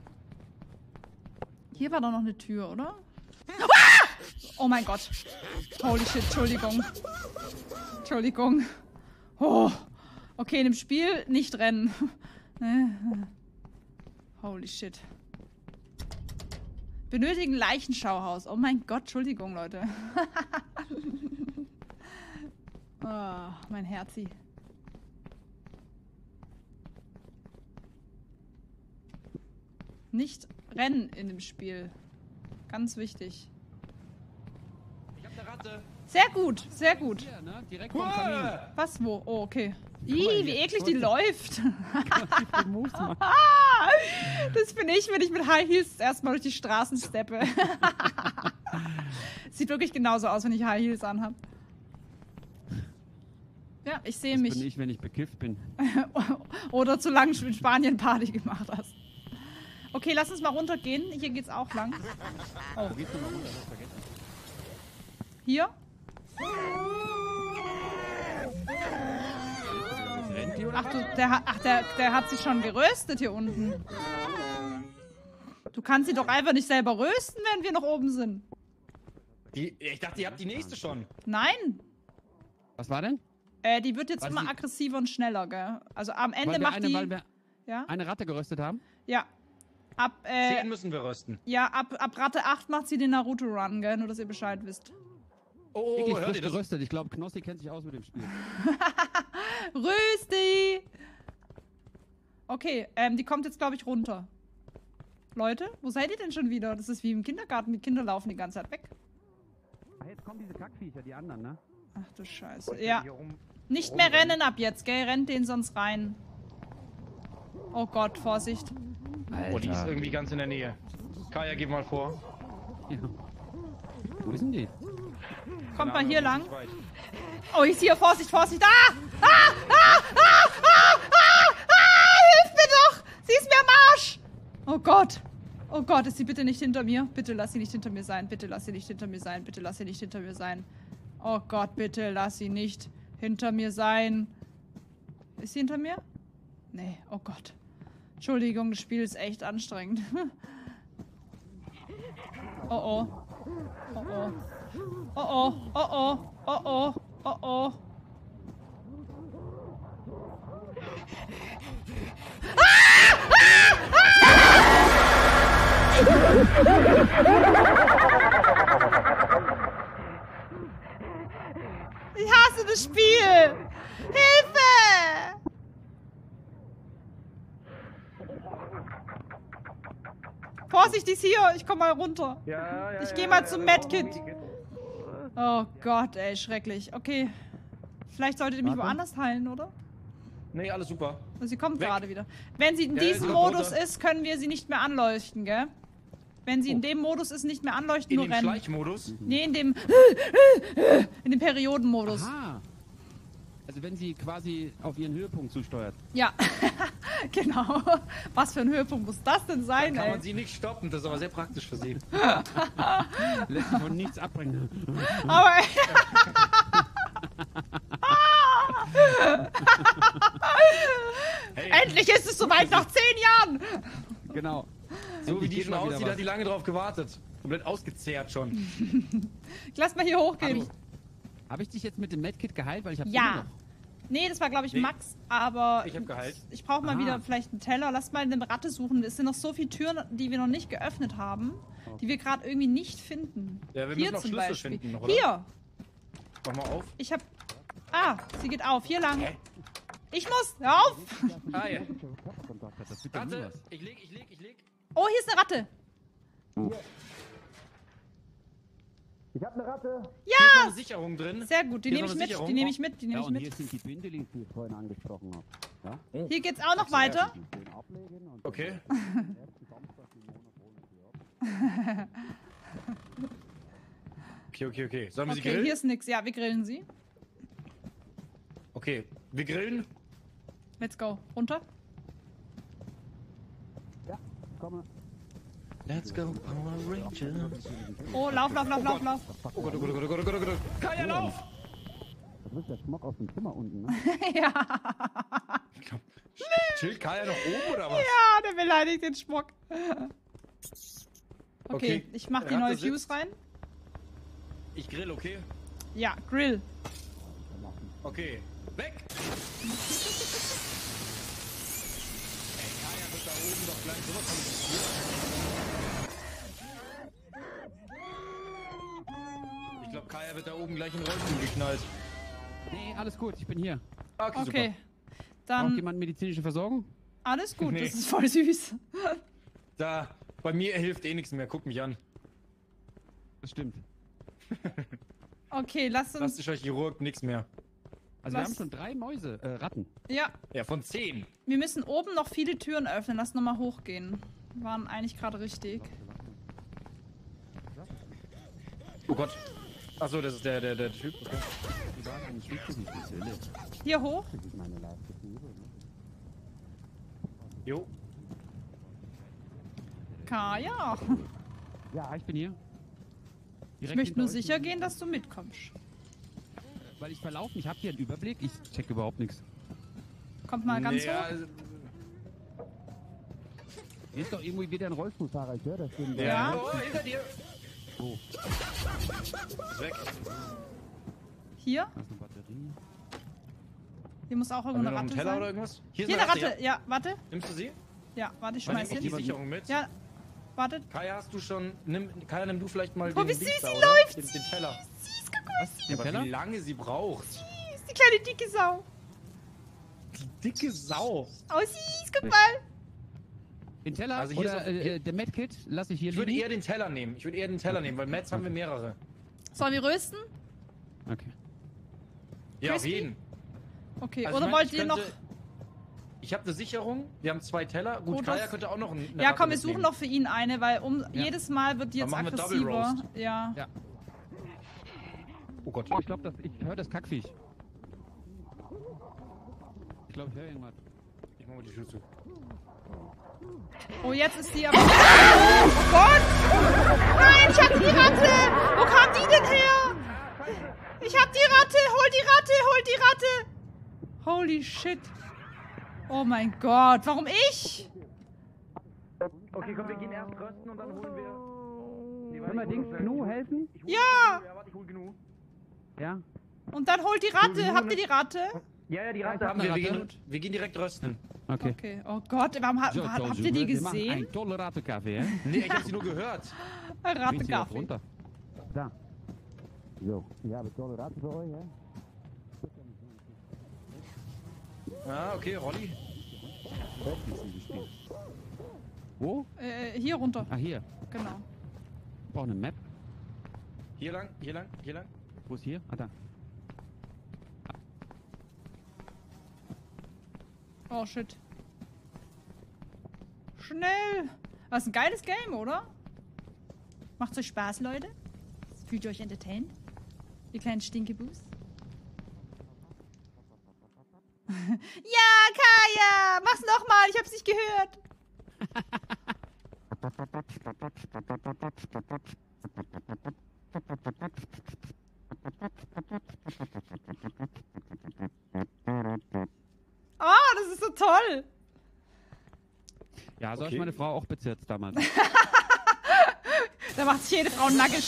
Hier war doch noch eine Tür, oder? Ah! Oh mein Gott. Holy shit, Entschuldigung. Entschuldigung. Oh. Okay, in dem Spiel nicht rennen. Holy shit. Benötigen Leichenschauhaus. Oh mein Gott, Entschuldigung, Leute. Oh, mein Herzi. Nicht rennen in dem Spiel. Ganz wichtig. Ich hab eine Ratte. Sehr gut, sehr gut. Hier, ne? Direkt vom Kamin. Uah! Was, wo? Oh, okay. Ih, hier. wie eklig die läuft. Die Moves machen. Das bin ich, wenn ich mit High Heels erstmal durch die Straßen steppe. Sieht wirklich genauso aus, wenn ich High Heels anhab. Ja, ich sehe Das mich. bin ich, wenn ich bekifft bin. Oder zu lange in Spanien Party gemacht hast. Okay, lass uns mal runtergehen. Hier geht's auch lang. Oh. Wo geht's denn mal runter? Ich hab vergessen. Hier? Rennt die oder Ach, was? du, der, hat- ach der, der hat sich schon geröstet hier unten. Du kannst sie doch einfach nicht selber rösten, wenn wir noch oben sind. Die, ich dachte, ihr habt die nächste schon. Nein. Was war denn? Äh, die wird jetzt Was immer die- aggressiver und schneller, gell? Also am Ende Weil wir, macht eine, die... weil wir Ja? eine Ratte geröstet haben? Ja. Ab, äh, Zehn müssen wir rösten. ja, ab, ab Ratte acht macht sie den Naruto-Run, gell? Nur, dass ihr Bescheid wisst. Oh, Wirklich hört frisch ihr das? geröstet. Ich glaube, Knossi kennt sich aus mit dem Spiel. Rösti! Okay, ähm, die kommt jetzt, glaube ich, runter. Leute, wo seid ihr denn schon wieder? Das ist wie im Kindergarten. Die Kinder laufen die ganze Zeit weg. Ah, jetzt kommen diese Kackviecher, die anderen, ne? Ach du Scheiße. Ja. Hier rum- Nicht mehr rennen ab jetzt, gell? Rennt den sonst rein. Oh Gott, Vorsicht. Oh, die ist irgendwie ganz in der Nähe. Kaya, geh mal vor. Ja. Wo ist denn die? Kommt mal Keine hier Ahnung, lang. nicht weit. Oh, ich sehe Vorsicht, Vorsicht. Ah! Ah! Ah! Ah! Ah! Ah! Ah! Hilf mir doch! Sie ist mir am Arsch! Oh Gott. Oh Gott, ist sie bitte nicht hinter mir? Bitte lass sie nicht hinter mir sein. Bitte lass sie nicht hinter mir sein. Bitte lass sie nicht hinter mir sein. Oh Gott, bitte lass sie nicht hinter mir sein. Ist sie hinter mir? Nee, oh Gott. Entschuldigung, das Spiel ist echt anstrengend. Oh oh. Oh oh. Oh oh. Oh oh. Oh oh. Oh oh. Ich hasse das Spiel! Hilfe! Vorsicht, die ist hier! Ich komm mal runter. Ja, ja, Ich geh ja, mal ja, zum ja, Medkit. ja. Oh Gott, ey, schrecklich. Okay. Vielleicht solltet ihr mich Warte. woanders heilen, oder? Nee, alles super. Also sie kommt Weg. gerade wieder. Wenn sie in Ja, diesem sie kommt Modus runter. ist, können wir sie nicht mehr anleuchten, gell? Wenn sie in Oh. dem Modus ist, nicht mehr anleuchten, In nur dem rennen. Schleichmodus. Nee, in dem in dem Periodenmodus. Aha. Also wenn sie quasi auf ihren Höhepunkt zusteuert. Ja. Genau. Was für ein Höhepunkt muss das denn sein, Kann ey? man sie nicht stoppen, das ist aber sehr praktisch für sie. Lässt sich von nichts abbringen. Aber Hey, endlich ist es soweit nach zehn Jahren. Genau. so wie Endlich die geht schon mal wieder aussieht, was. hat die lange drauf gewartet. Komplett ausgezehrt schon. Lass mal hier hochgehen. Hallo. Habe ich dich jetzt mit dem Medkit geheilt? Weil ich habe Ja. Nee, das war, glaube ich, Nee. Max, aber Ich hab geheilt. ich brauche mal Ah. wieder vielleicht einen Teller. Lass mal eine Ratte suchen. Es sind noch so viele Türen, die wir noch nicht geöffnet haben, die wir gerade irgendwie nicht finden. Ja, wir Hier müssen noch zum Schlüssel Beispiel. finden noch, oder? Hier! Mach mal auf. Ich hab... Ah, sie geht auf. Hier lang. Hä? Ich muss! Hör auf! Ah, ja. Körperkontakt hat. Das wird ja nie Warte, was. ich leg, ich leg, ich leg. Oh, hier ist eine Ratte. Ich hab eine Ratte. Ja! Hier ist noch eine Sicherung drin. Sehr gut, die Hier nehme ist ich noch eine mit. Die Sicherung. nehme ich mit. Die Ja, nehme ich und hier mit. sind die Bindelings, die ich vorhin angesprochen habe. Ja? Oh, Hier geht's auch noch weiter. Schön ablegen und okay. am ersten Samstag im Monat holen sie ab. Okay, okay, okay. Sollen wir sie Okay, grillen? hier ist nix. Ja, wir grillen sie. Okay, wir grillen. Let's go. Runter. Ja, komme. Let's go, Power Rangers. Oh, lauf, lauf, lauf, lauf, lauf. Oh Gott, oh Gott, oh Gott, oh Gott, oh Gott, oh Gott. Kaya, lauf! Das ist der Schmuck aus dem Zimmer unten, ne? Ja. Ich glaub, chillt Kaya noch oben oder was? Ja, der beleidigt den Schmuck. Okay, Okay, ich mach die Ratte neue sitzt. Fuse rein. Ich grill, okay? Ja, Grill. Okay. Weg! Ey, Kaya wird da oben doch gleich sowas von Ich glaube, Kaya wird da oben gleich in den Rollstuhl geknallt. Nee, alles gut, ich bin hier. Okay, Okay. super. Braucht Dann jemand medizinische Versorgung? alles gut, Nee. das ist voll süß. Da, bei mir hilft eh nichts mehr. Guck mich an. Das stimmt. Okay, lass uns. Plastischer Chirurg, nichts mehr. Also Was? wir haben schon drei Mäuse, äh, Ratten. Ja, Ja, von zehn. wir müssen oben noch viele Türen öffnen. Lass nochmal hochgehen. Waren eigentlich gerade richtig. Oh Gott. Achso, das ist der, der, der Typ. Okay. war eigentlich wichtig, ich das Hölle. Hier hoch. Das ist meine Leiste. Jo. Kaya. Ja, ich bin hier. Ich Direkt möchte nur hinter euch. sicher gehen, dass du mitkommst. Weil ich verlaufen, ich habe hier einen Überblick, ich check überhaupt nichts. Kommt mal ganz Nee, hoch. also, Hier ist doch irgendwo wieder ein Rollstuhlfahrer, ich höre das. Den Ja. Oh, hinter dir. Oh, Ist weg. Hier. da ist eine Batterie. Hier muss auch Haben irgendwo wir eine noch einen Ratte Teller oder sein. irgendwas? Hier ist Hier eine Ratte, Ratte. Ja, warte. Ja. Nimmst du sie? Ja, warte, ich Warte, schmeiß ich die hin. Sicherung mit. Ja, warte. Kaya, hast du schon... Nimm, Kaya, nimm du vielleicht mal Oh, den wie süß Dings da, sie oder? läuft, Den, den Teller. Süß, guck mal, Was? Den Aber Teller? wie lange sie braucht. süß. Die kleine dicke Sau. Die dicke Sau. Oh, süß, guck mal. Den Teller Also hier oder ist auch- äh, der Medkit lasse ich hier Ich würde liegen. eher den Teller nehmen. Ich würde eher den Teller nehmen, weil Mets haben wir mehrere. Sollen wir rösten? Okay. Ja, auf Crispy? jeden. Okay, Also ich oder mein, wollt ich ihr noch... könnte- Ich habe eine Sicherung. Wir haben zwei Teller. Gut, Fotos? Kaya könnte auch noch einen. Ja, komm, wir suchen noch für ihn eine, weil um jedes Mal wird die jetzt Dann machen wir Double aggressiver. Roast. Ja. Ja. Oh Gott. Oh, ich glaube, ich höre das Kackviech. Ich glaube, ich höre irgendwas. Ich mach mal die Tür zu. Oh, jetzt ist die aber... Oh Gott! Nein, ich hab die Ratte! Wo kam die denn her? Ich hab die Ratte! Hol die Ratte! Hol die Ratte! Holy shit! Oh mein Gott, warum ich? Okay, komm, wir gehen erst rösten und dann holen wir. Können wir Dings Gnu helfen? Ja! Ja, warte, ich hol genug. Ja. Und dann holt die Ratte. Habt ihr die Ratte? Ja, ja, die ich Ratte hab haben eine wir. Wir Ratte. gehen, wir gehen direkt rösten. Okay. Okay. Oh Gott, warum ha So, ha toll, habt ihr die super. Wir machen gesehen? einen tollen Rattenkaffee, hä? Nee, ich hab sie nur gehört. Ratte Bringt sie dort Kaffee. runter. Da. So, ich habe tolle Ratten für euch, hä? Ah, okay, Rolli. Wo? Äh, hier runter. Ah, hier. Genau. Ich brauche eine Map. Hier lang, hier lang, hier lang. Wo ist hier? Ah, da. Oh shit. Schnell! Das ist ein geiles Game, oder? Macht's euch Spaß, Leute? Fühlt ihr euch entertained? Ihr kleinen Stinkebus? Ja, Kaya! Mach's nochmal, ich hab's nicht gehört! Oh, das ist so toll! Ja, so Okay. ist meine Frau auch bezirzt damals. Da macht sich jede Frau nackig.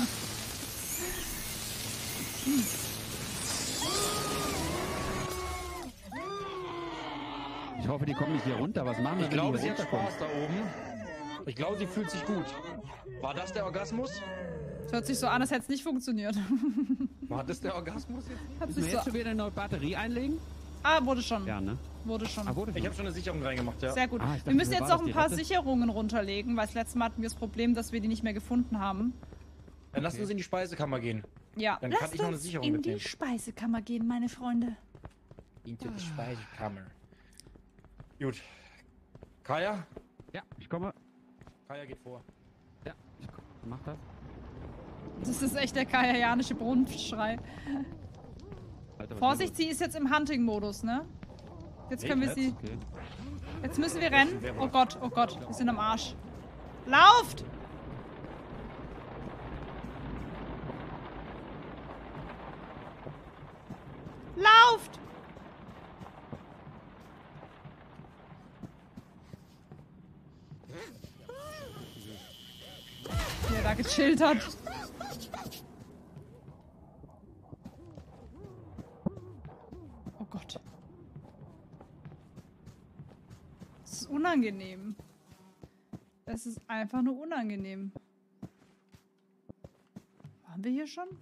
Ich hoffe, die kommen nicht hier runter. Was machen wir, Ich wenn glaube, die sie hier hat runterkommen? Spaß da oben. Ich glaube, sie fühlt sich gut. War das der Orgasmus? Das hört sich so an, als hätte es nicht funktioniert. War das der Orgasmus jetzt? Hat Müssen sich wir jetzt so schon wieder eine neue Batterie einlegen? ah, wurde schon. Ja, ne? Wurde schon. Ah, wurde Ich schon. habe schon eine Sicherung reingemacht, ja. Sehr gut. Ah, ich dachte, wir müssen wo jetzt war noch das, ein die paar Ratte? Sicherungen runterlegen, weil das letzte Mal hatten wir das Problem, dass wir die nicht mehr gefunden haben. Dann lass uns in die Speisekammer gehen. Ja. Dann kann Lasst ich noch eine uns Sicherung in mitnehmen. die Speisekammer gehen, meine Freunde. Into the Speisekammer. Gut. Kaya? Ja, ich komme. Kaya geht vor. Ja, ich komm. Mach das. Das ist echt der kajaianische Brunftschrei. Alter, was Vorsicht, ist sie ist jetzt im Hunting-Modus, ne? Jetzt können wir Echt sie... jetzt? das? Okay. Jetzt müssen wir rennen. Oh Gott, oh Gott, wir sind am Arsch. Lauft! Lauft! Wie er da gechillt hat. Oh Gott. Das ist unangenehm. Es ist einfach nur unangenehm. Waren wir hier schon?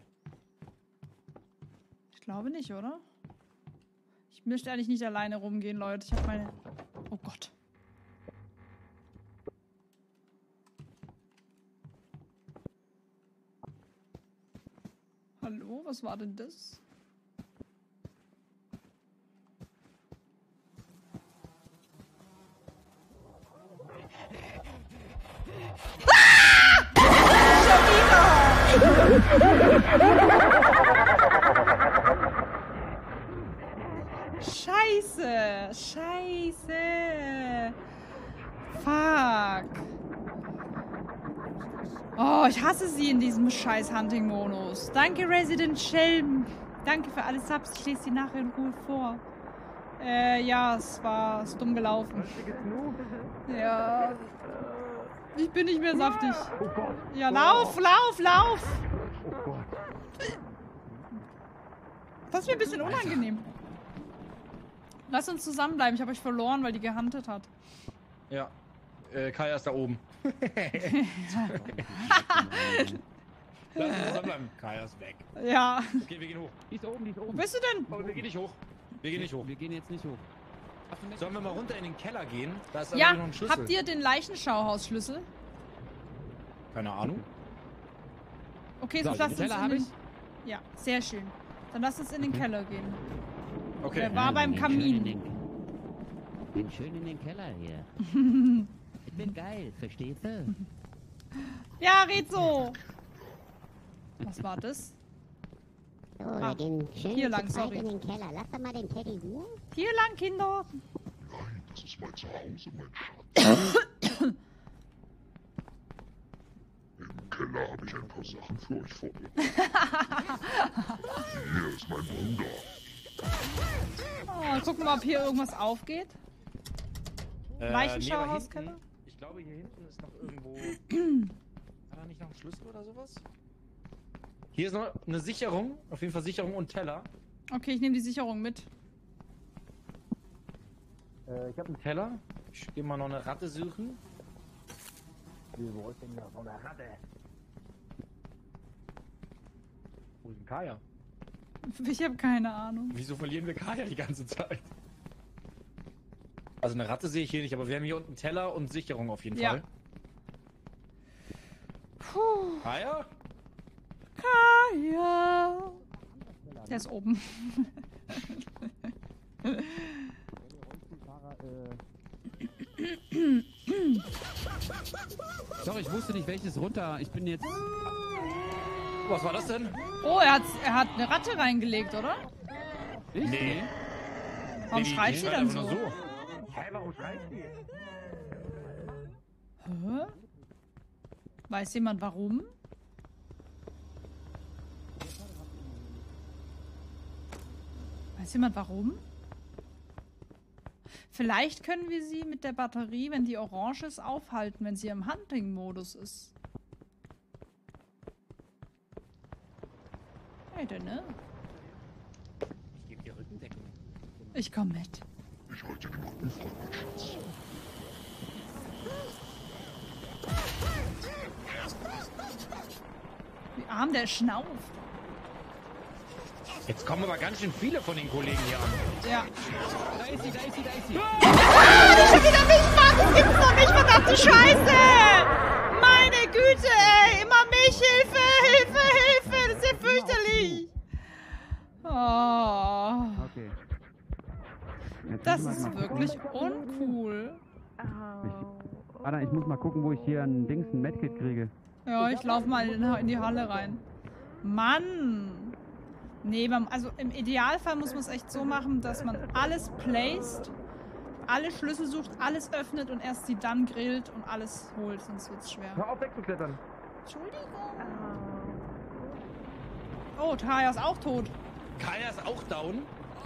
Ich glaube nicht, oder? Ich möchte eigentlich nicht alleine rumgehen, Leute. Ich habe meine... Oh Gott. Hallo, was war denn das? Scheiße. Fuck. Oh, ich hasse sie in diesem scheiß Hunting-Modus. Danke, Resident Schelm. Danke für alle Subs. Ich lese die nachher in Ruhe vor. Äh, ja, es war ist dumm gelaufen. Ja. Ich bin nicht mehr saftig. Ja, lauf, lauf, lauf. Das ist mir ein bisschen unangenehm. Lass uns zusammenbleiben. Ich habe euch verloren, weil die gehuntet hat. Ja. Äh, Kaya ist da oben. Lass uns zusammenbleiben. Kaya ist weg. Ja. Okay, wir gehen hoch. Die ist oben, die ist Wo oben. bist du denn? Oh, wir gehen nicht hoch. Wir gehen nicht hoch. Wir gehen jetzt nicht hoch. Sollen wir mal runter in den Keller gehen? Da ist Ja, noch ein Schlüssel. habt ihr den Leichenschauhausschlüssel? Keine Ahnung. Okay, So, so, lasst den uns Teller in hab den... ich. Ja, sehr schön. Dann lasst uns in den Keller gehen. Okay. Der war beim den Kamin. schön in den- Den schön in den Keller hier. Ich bin geil, verstehst du? Ja, red so. Was war das? So, Ah, wir gehen schön hier zu lang, zweit sorry. in den Keller. Lass doch mal den Teddy Ruhe. Hier lang, Kinder. Nein, das ist mein Zuhause, mein Schatz. Im Keller habe ich ein paar Sachen für euch vorbereitet. Hier ist mein Bruder. Oh, gucken wir, ob hier irgendwas aufgeht. Äh, Leichenschauhauskeller? nee, aber hinten- Ich glaube, hier hinten ist noch irgendwo... War da nicht noch ein Schlüssel oder sowas? Hier ist noch eine Sicherung. Auf jeden Fall Sicherung und Teller. Okay, ich nehme die Sicherung mit. Äh, ich habe einen Teller. Ich gehe mal noch eine Ratte suchen. Wo ist denn da so eine Ratte? Wo ist denn Kaya? Ich habe keine Ahnung. Wieso verlieren wir Kaya die ganze Zeit? Also eine Ratte sehe ich hier nicht, aber wir haben hier unten Teller und Sicherung auf jeden Ja. Fall. Puh. Kaya? Kaya. Der ist oben. Sorry, ich wusste nicht, welches runter. Ich bin jetzt. Was war das denn? Oh, er hat, er hat eine Ratte reingelegt, oder? Ich? Nee. Warum Nee, die- schreit die sie schreit dann einfach so? nur Hä, warum schreit sie? Hä? Weiß jemand warum? Weiß jemand warum? Vielleicht können wir sie mit der Batterie, wenn die orange ist, aufhalten, wenn sie im Hunting-Modus ist. Hey, denn, ne? Ich gebe dir Rückendeckung. Ich komm mit. Ich halte den Rücken frei, mein Schatz. Wie arm der schnauft. Jetzt kommen aber ganz schön viele von den Kollegen hier an. Ja. Da ist sie, da ist sie, da ist sie. Ah, wieder mich machen! Das gibt's doch nicht, verdammte Scheiße! Meine Güte, ey! Immer mich! Hilfe, Hilfe, Hilfe! Das ist ja fürchterlich! Oh, Okay. Jetzt das muss ich ist mal gucken. wirklich uncool. Ich, Warte, ich muss mal gucken, wo ich hier ein Dings, ein Medkit kriege. Ja, ich lauf mal in, in die Halle rein. Mann! Nee, man, also im Idealfall muss man es echt so machen, dass man alles placed, alle Schlüssel sucht, alles öffnet und erst sie dann grillt und alles holt, sonst wird's schwer. Hör auf wegzuklettern. Entschuldigung. Oh, Taya ist auch tot. Kaya ist auch down.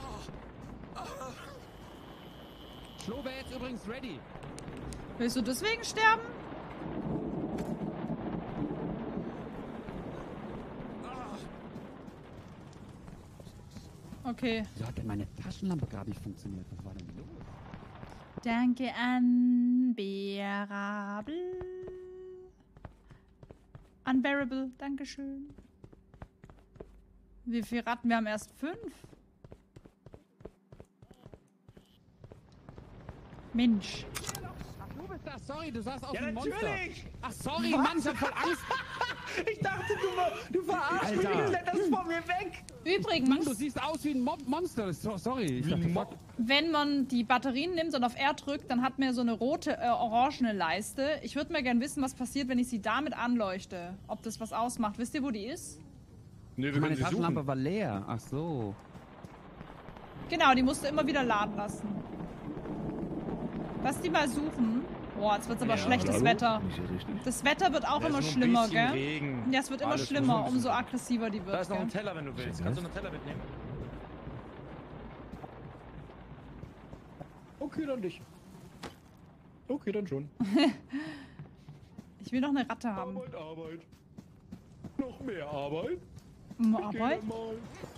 Flo wäre jetzt übrigens ready. Willst du deswegen sterben? Okay. Wieso hat denn meine Taschenlampe gerade nicht funktioniert? Was war denn los? Danke an Bearable. Unbearable, Dankeschön. Wie viele Ratten? Wir haben erst fünf. Mensch. Ach, du bist das. Sorry, du sahst aus Ja, wie ein Monster. natürlich. Ach, sorry, Mann, ich hab voll Angst. Ich dachte, du, ver- du verarschst mich, Alter. du kletterst vor mir weg. Mann, du Übrigens, siehst aus wie ein Mob Monster. So, sorry. Ich Wie dachte, ein Mob. fuck. wenn man die Batterien nimmt und auf R drückt, dann hat man so eine rote, äh, orangene Leiste. Ich würde mal gern wissen, was passiert, wenn ich sie damit anleuchte. Ob das was ausmacht. Wisst ihr, wo die ist? Nö, wir können Meine sie Taschenlampe suchen. war leer. Ach so. Genau, die musst du immer wieder laden lassen. Lass die mal suchen. Boah, jetzt wird's aber Ja, schlechtes hallo? Wetter. Nicht so richtig. Das Wetter wird auch Da ist immer nur ein schlimmer, bisschen gell? Regen. Ja, es wird immer Alles schlimmer, nur ein umso bisschen- aggressiver die Da wird, ist noch ein gell? Teller, wenn du willst. Kannst du einen Teller mitnehmen? Okay, dann nicht. Okay, dann schon. Ich will noch eine Ratte haben. Arbeit, Arbeit. Noch mehr Arbeit. Um, Ich geh Arbeit? dann mal.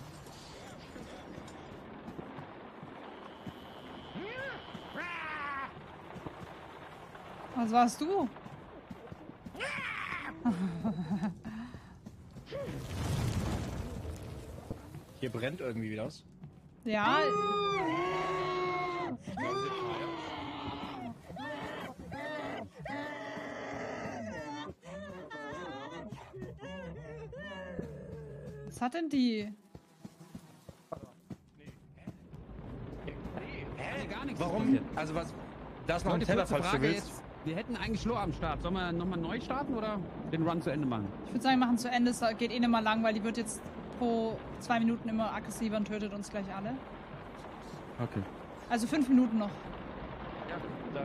Was warst du? Hier brennt irgendwie wieder was. Ja, was hat denn die? Hä? Gar nichts. Warum? Also was? Da ist noch ein Leute, Teller, kurze falls du Frage willst. jetzt. Wir hätten eigentlich Schlo am Start. Sollen wir nochmal neu starten oder den Run zu Ende machen? Ich würde sagen, wir machen zu Ende. Es geht eh nicht mal lang, weil die wird jetzt pro zwei Minuten immer aggressiver und tötet uns gleich alle. Okay. Also fünf Minuten noch. Ja, dann.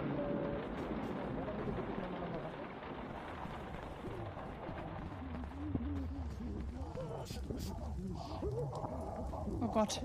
Oh Gott.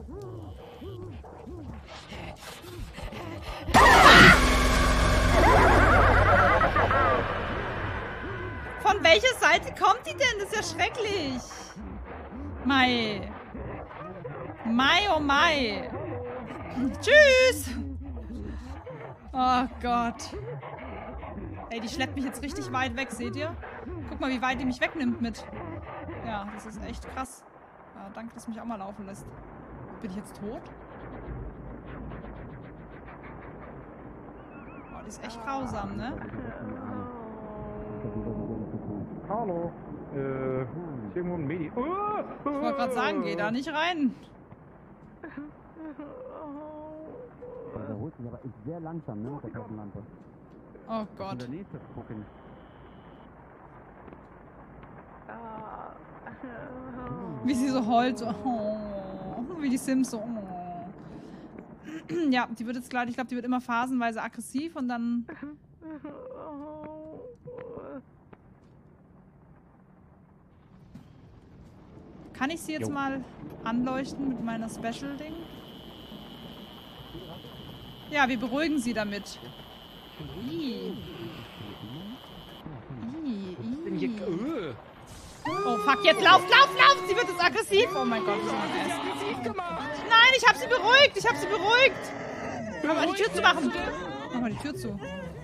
Von welcher Seite kommt die denn? Das ist ja schrecklich. Mai. Mai, oh Mai. Tschüss. Oh Gott. Ey, die schleppt mich jetzt richtig weit weg, seht ihr? Guck mal, wie weit die mich wegnimmt mit. Ja, das ist echt krass. Ja, danke, dass du mich auch mal laufen lässt. Bin ich jetzt tot? Oh, die ist echt grausam, ne? Hallo. Äh, ist irgendwo ein Medi. Oh, Ich wollte gerade sagen, geh da nicht rein. Der holt sich aber sehr langsam, ne, mit der Taschenlampe. Oh Gott. Der nächste gucken. Wie sie so heult, so. Oh, wie die Sims so. Oh. Ja, die wird jetzt gleich, ich glaube, die wird immer phasenweise aggressiv und dann. Kann ich sie jetzt Jo. mal anleuchten mit meiner Special-Ding? Ja, wir beruhigen sie damit. Ih. Ih, Bin hier, ih. äh, Oh fuck, jetzt lauf, lauf, lauf! Sie wird jetzt aggressiv! Oh mein Gott, wie soll man das? Nein, ich hab sie beruhigt! Ich hab sie beruhigt! Mach mal die Tür zu machen! Mach mal die Tür zu.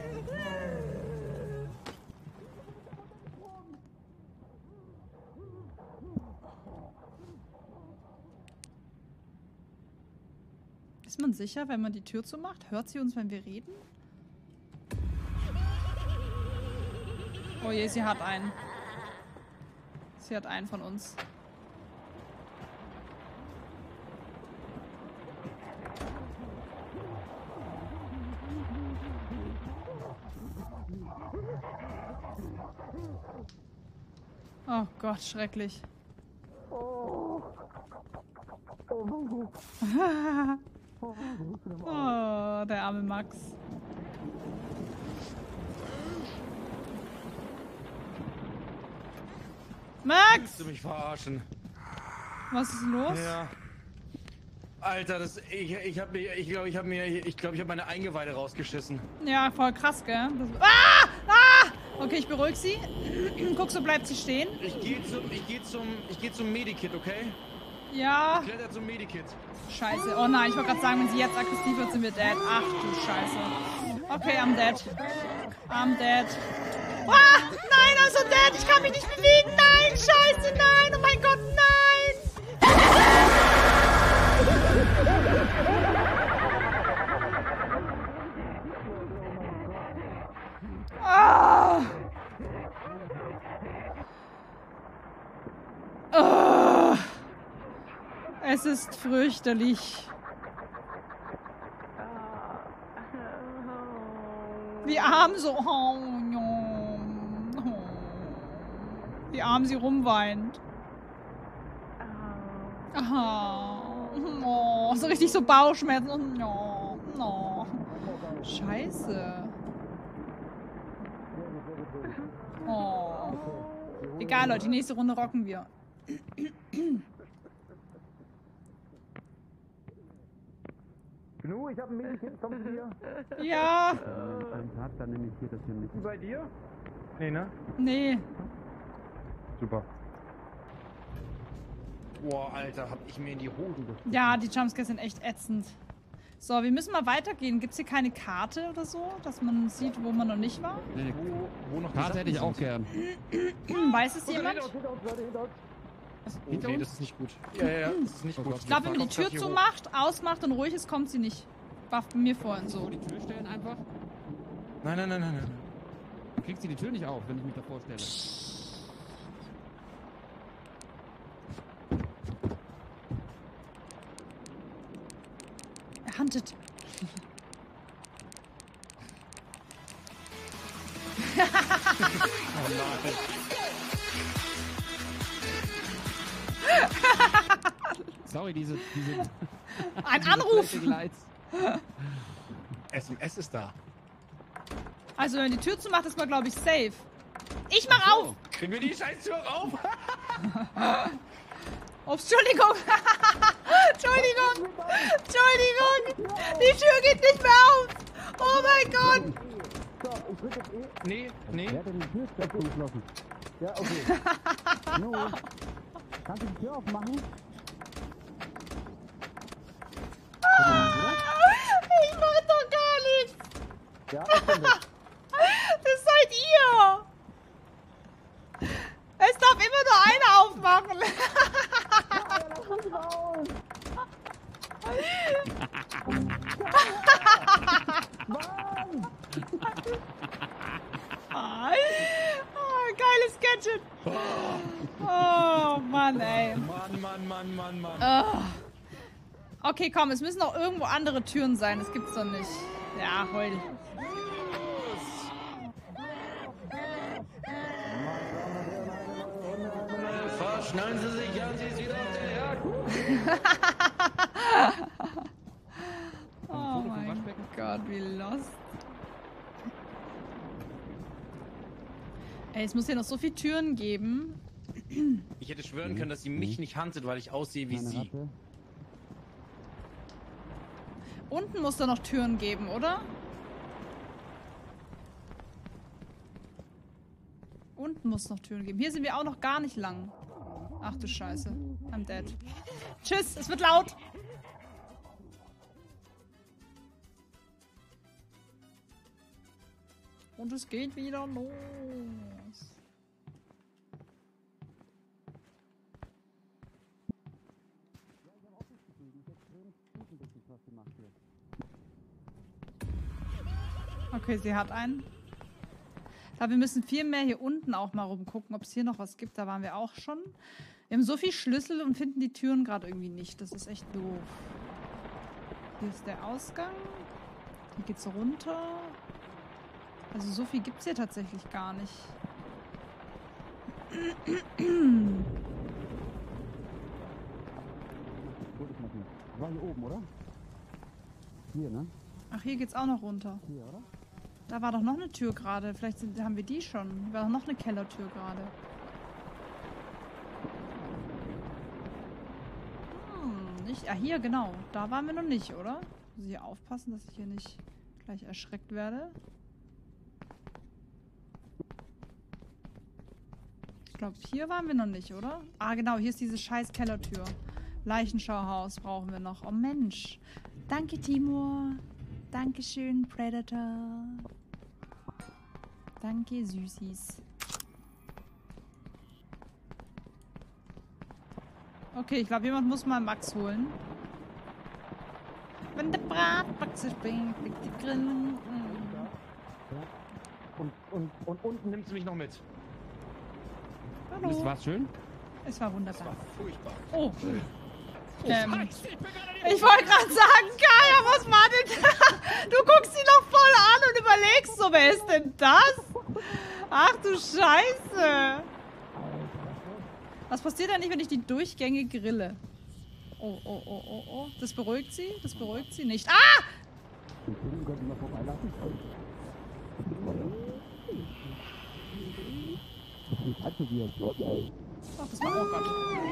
Ist man sicher, wenn man die Tür zumacht? Hört sie uns, wenn wir reden? Oh je, sie hat einen. Sie hat einen von uns. Oh Gott, schrecklich. Oh, der arme Max. Max! willst du mich verarschen? Was ist los? Ja. Alter, das, ich, ich hab mir, ich glaube, ich habe mir, ich glaube, ich habe meine Eingeweide rausgeschissen. Ja, voll krass, gell? Das, ah! Ah! Okay, ich beruhige sie. Guck, so bleibt sie stehen. Ich gehe zum, ich gehe zum, ich gehe zum Medikit, okay? Ja. Kletter zum Medikit. Scheiße. Oh nein, ich wollte gerade sagen, wenn sie jetzt aggressiv wird, sind wir dead. Ach du Scheiße. Okay, I'm dead. I'm dead. Ah! Nein, I'm so dead. Ich kann mich nicht bewegen. Nein, Scheiße, nein. Oh mein Gott, nein. Ah! Ah! Es ist fürchterlich. Wie arm so. Oh, no. Oh. Wie arm sie rumweint. Aha. Oh, so richtig so Bauchschmerzen. Oh, no. No. Scheiße. Oh. Egal, Leute, die nächste Runde rocken wir. Gnu, ich hab ein Medikit, kommst du hier? Ja. Einen Tag, dann nehme ich hier das hier mit. Die bei dir? Nee, ne? Nee. Super. Boah, Alter, hab ich mir in die Hosen gefunden. Ja, die Jumpscares sind echt ätzend. So, wir müssen mal weitergehen. Gibt's hier keine Karte oder so, dass man sieht, wo man noch nicht war? Nee, nee. Wo, wo noch die Karte Sachen hätte ich auch sind. gern. Weiß es jemand? Oh, Hinter nee, uns? das ist nicht gut. Ja, ja, ja, das ist nicht Oh gut. Gott. Ich glaube, wenn man die Kommt Tür grad hier hoch. zumacht, ausmacht und ruhig ist, kommt sie nicht. War bei mir vorhin Vor so. die Tür stellen einfach. Nein, nein, nein, nein, nein. Dann kriegt sie die Tür nicht auf, wenn ich mich davor stelle. Er huntet. Oh nein. Sorry, diese... diese Ein diese Anruf! Flashing Lights. S M S ist da. Also, wenn man die Tür zumacht, ist man, glaube ich, safe. Ich mach auf! So. Kriegen wir die Scheißtür auf? Oh, Entschuldigung! Entschuldigung! Entschuldigung! Die Tür geht nicht mehr auf! Oh mein Gott! Nee, nee. Wer hat denn die Tür zugeschlossen? Ja, okay. No. Kannst du die Tür aufmachen? Ich mach doch gar nichts! Ja, ich bin das. Das seid ihr! Es darf immer nur einer aufmachen! Oh, geiles Gadget! Oh Mann, ey. Mann, Mann, Mann, Mann, Mann. Oh. Okay, komm, es müssen auch irgendwo andere Türen sein. Das gibt's doch nicht. Ja, heul. Verschnallen Sie sich an, sie ist wieder auf der Jagd. Oh mein Gott, wie lost. Ey, es muss ja noch so viele Türen geben. Ich hätte schwören können, dass sie mich nicht huntet, weil ich aussehe wie sie. Unten muss da noch Türen geben, oder? Unten muss noch Türen geben. Hier sind wir auch noch gar nicht lang. Ach du Scheiße. I'm dead. Tschüss, es wird laut. Und es geht wieder los. Okay, sie hat einen. Ich glaube, wir müssen viel mehr hier unten auch mal rumgucken, ob es hier noch was gibt. Da waren wir auch schon. Wir haben so viel Schlüssel und finden die Türen gerade irgendwie nicht. Das ist echt doof. Hier ist der Ausgang. Hier geht's runter. Also so viel gibt es hier tatsächlich gar nicht. War hier oben, oder? Hier, ne? Ach, hier geht's auch noch runter. Hier, oder? Da war doch noch eine Tür gerade. Vielleicht sind, haben wir die schon. Hier war doch noch eine Kellertür gerade. Hm, nicht. Ah, hier, genau. Da waren wir noch nicht, oder? Muss ich hier aufpassen, dass ich hier nicht gleich erschreckt werde. Ich glaube, hier waren wir noch nicht, oder? Ah, genau. Hier ist diese scheiß Kellertür. Leichenschauhaus brauchen wir noch. Oh, Mensch. Danke, Timur. Dankeschön, Predator. Danke, Süßis. Okay, ich glaube, jemand muss mal Max holen. Wenn der Bratmaxe springt, fliegt die Grillen. Und, und, und unten nimmt sie mich noch mit. Hallo. Das war's schön? Es war wunderbar. Das war furchtbar. Oh. Oh, Ähm, Scheiße, ich bin gerade an Ich wollte gerade sagen, Kaya, was war denn da? Du guckst sie noch voll an und überlegst so, wer ist denn das? Ach du Scheiße. Was passiert denn nicht, wenn ich die Durchgänge grille? Oh, oh, oh, oh, oh. Das beruhigt sie? Das beruhigt sie nicht. Ah! Den Film könnten wir vorbeilassen. Das ist halt so wie ein Gott, ey. Ach, das war oh Gott.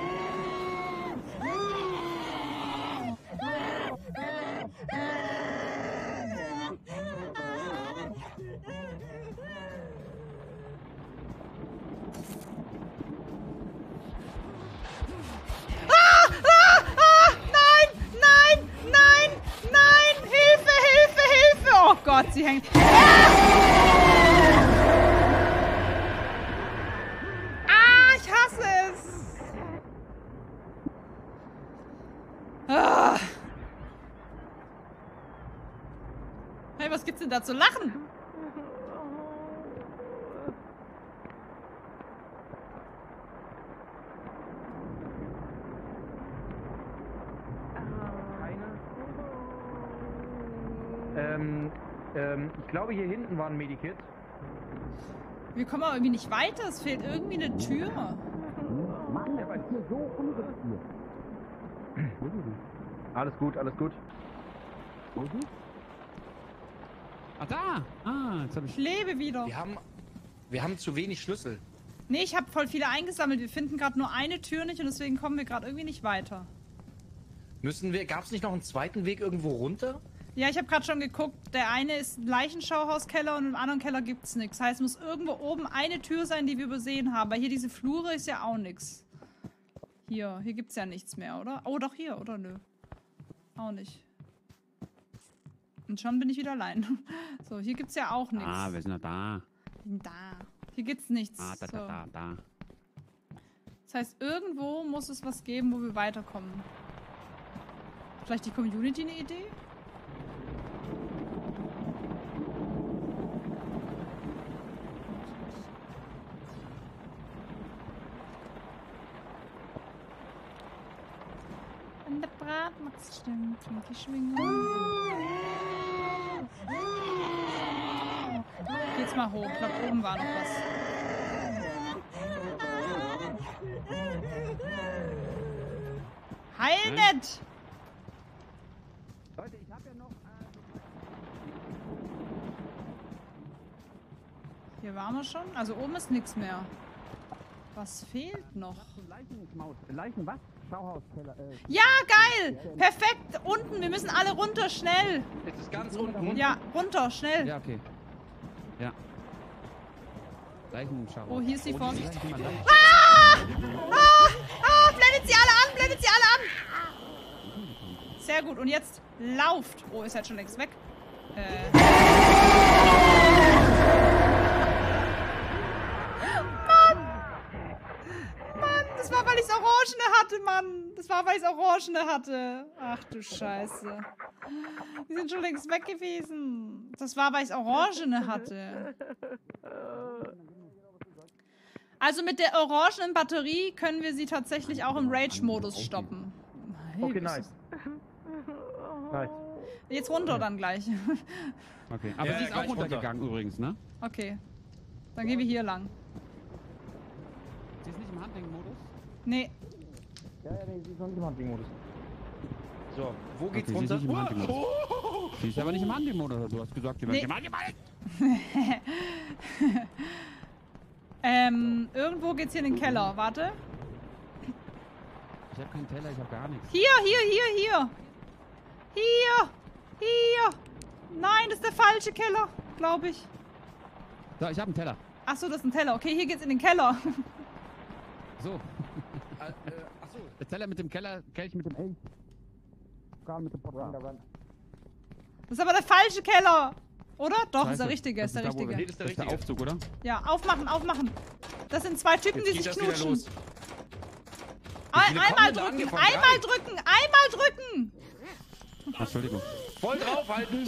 Oh Gott, sie hängt. Ah, ich hasse es. Ah. Hey, was gibt's denn da zu lachen? Ähm, ähm, ich glaube, hier hinten war ein Medikit. Wir kommen aber irgendwie nicht weiter. Es fehlt irgendwie eine Tür. Mann, der war hier so unrichtig. Alles gut, alles gut. Ah, da! Ah, jetzt hab Ich ich... lebe wieder. Wir haben, wir haben zu wenig Schlüssel. Nee, ich habe voll viele eingesammelt. Wir finden gerade nur eine Tür nicht und deswegen kommen wir gerade irgendwie nicht weiter. Müssen wir, gab es nicht noch einen zweiten Weg irgendwo runter? Ja, ich habe gerade schon geguckt. Der eine ist ein Leichenschauhauskeller und im anderen Keller gibt's nichts. Heißt, es muss irgendwo oben eine Tür sein, die wir übersehen haben. Weil hier diese Flure ist ja auch nichts. Hier, hier gibt's ja nichts mehr, oder? Oh, doch hier, oder nö? Auch nicht. Und schon bin ich wieder allein. So, hier gibt's ja auch nichts. Ah, wir sind ja da. Da. Hier gibt's nichts. Ah, da, So. da, da, da. Das heißt, irgendwo muss es was geben, wo wir weiterkommen. Vielleicht die Community eine Idee? Wenn der Bratmax stimmt, klingt die Schwingung. Geht's mal hoch. Ich glaube, oben war noch was. Heil nicht! Leute, ich hab ja noch... Hier waren wir schon. Also oben ist nichts mehr. Was fehlt noch? Leichenmaus. Leichen was? Schauhauskeller. Äh, Ja, geil! Perfekt! Unten. Wir müssen alle runter. Schnell! Ist es ganz unten? Ja, runter. Schnell. ja, okay. Ja. Leichenschau. Oh, hier ist die Vorsicht. Ah! Ah! Ah! Blendet sie alle an! Blendet sie alle an! Sehr gut. Und jetzt lauft. Oh, ist halt schon längst weg. Äh. Das war, weil ich das Orangene hatte, Mann. Das war, weil ich das Orangene hatte. Ach du Scheiße. Die sind schon längst weg gewesen. Das war, weil ich das Orangene hatte. Also mit der orangenen Batterie können wir sie tatsächlich auch im Rage-Modus stoppen. Hey, Okay, was nice. ist- Nice. Jetzt runter dann gleich. Okay, aber Ja, sie ja, ist auch gleich runtergegangen übrigens, ne? Okay. Dann gehen wir hier lang. Sie ist nicht im Hunting-Modus? Nee. Ja, ja, nee, sie ist noch nicht im Hunting-Modus. So, wo geht's Okay, sie ist runter? nicht im Hunting-Modus. Oh! Sie ist aber nicht im Hunting-Modus. Du hast gesagt, sie wird Nee. nicht im Hunting-Modus. ähm, irgendwo geht's hier in den Keller. Warte. Ich hab keinen Teller, ich hab gar nichts. Hier, hier, hier, hier. Hier. Hier. Nein, das ist der falsche Keller, glaube ich. So, ich hab einen Teller. Achso, das ist ein Teller. Okay, hier geht's in den Keller. So. Äh, äh, achso. Der Teller mit dem Keller, Kelch mit dem Elch. Karl mit dem Pott an der Wand. Das ist aber der falsche Keller. Oder? Doch, ist Scheiße, der richtige, das ist der da, wo wir- richtige. Nee, das ist der Das ist der richtige. Aufzug, oder? Ja, aufmachen, aufmachen. Das sind zwei Typen, Jetzt die geht sich das wieder knutschen. los. Ein, viele einmal kommen denn drücken, angefangen? einmal Drei. drücken, einmal drücken. Ach, Entschuldigung. Voll draufhalten.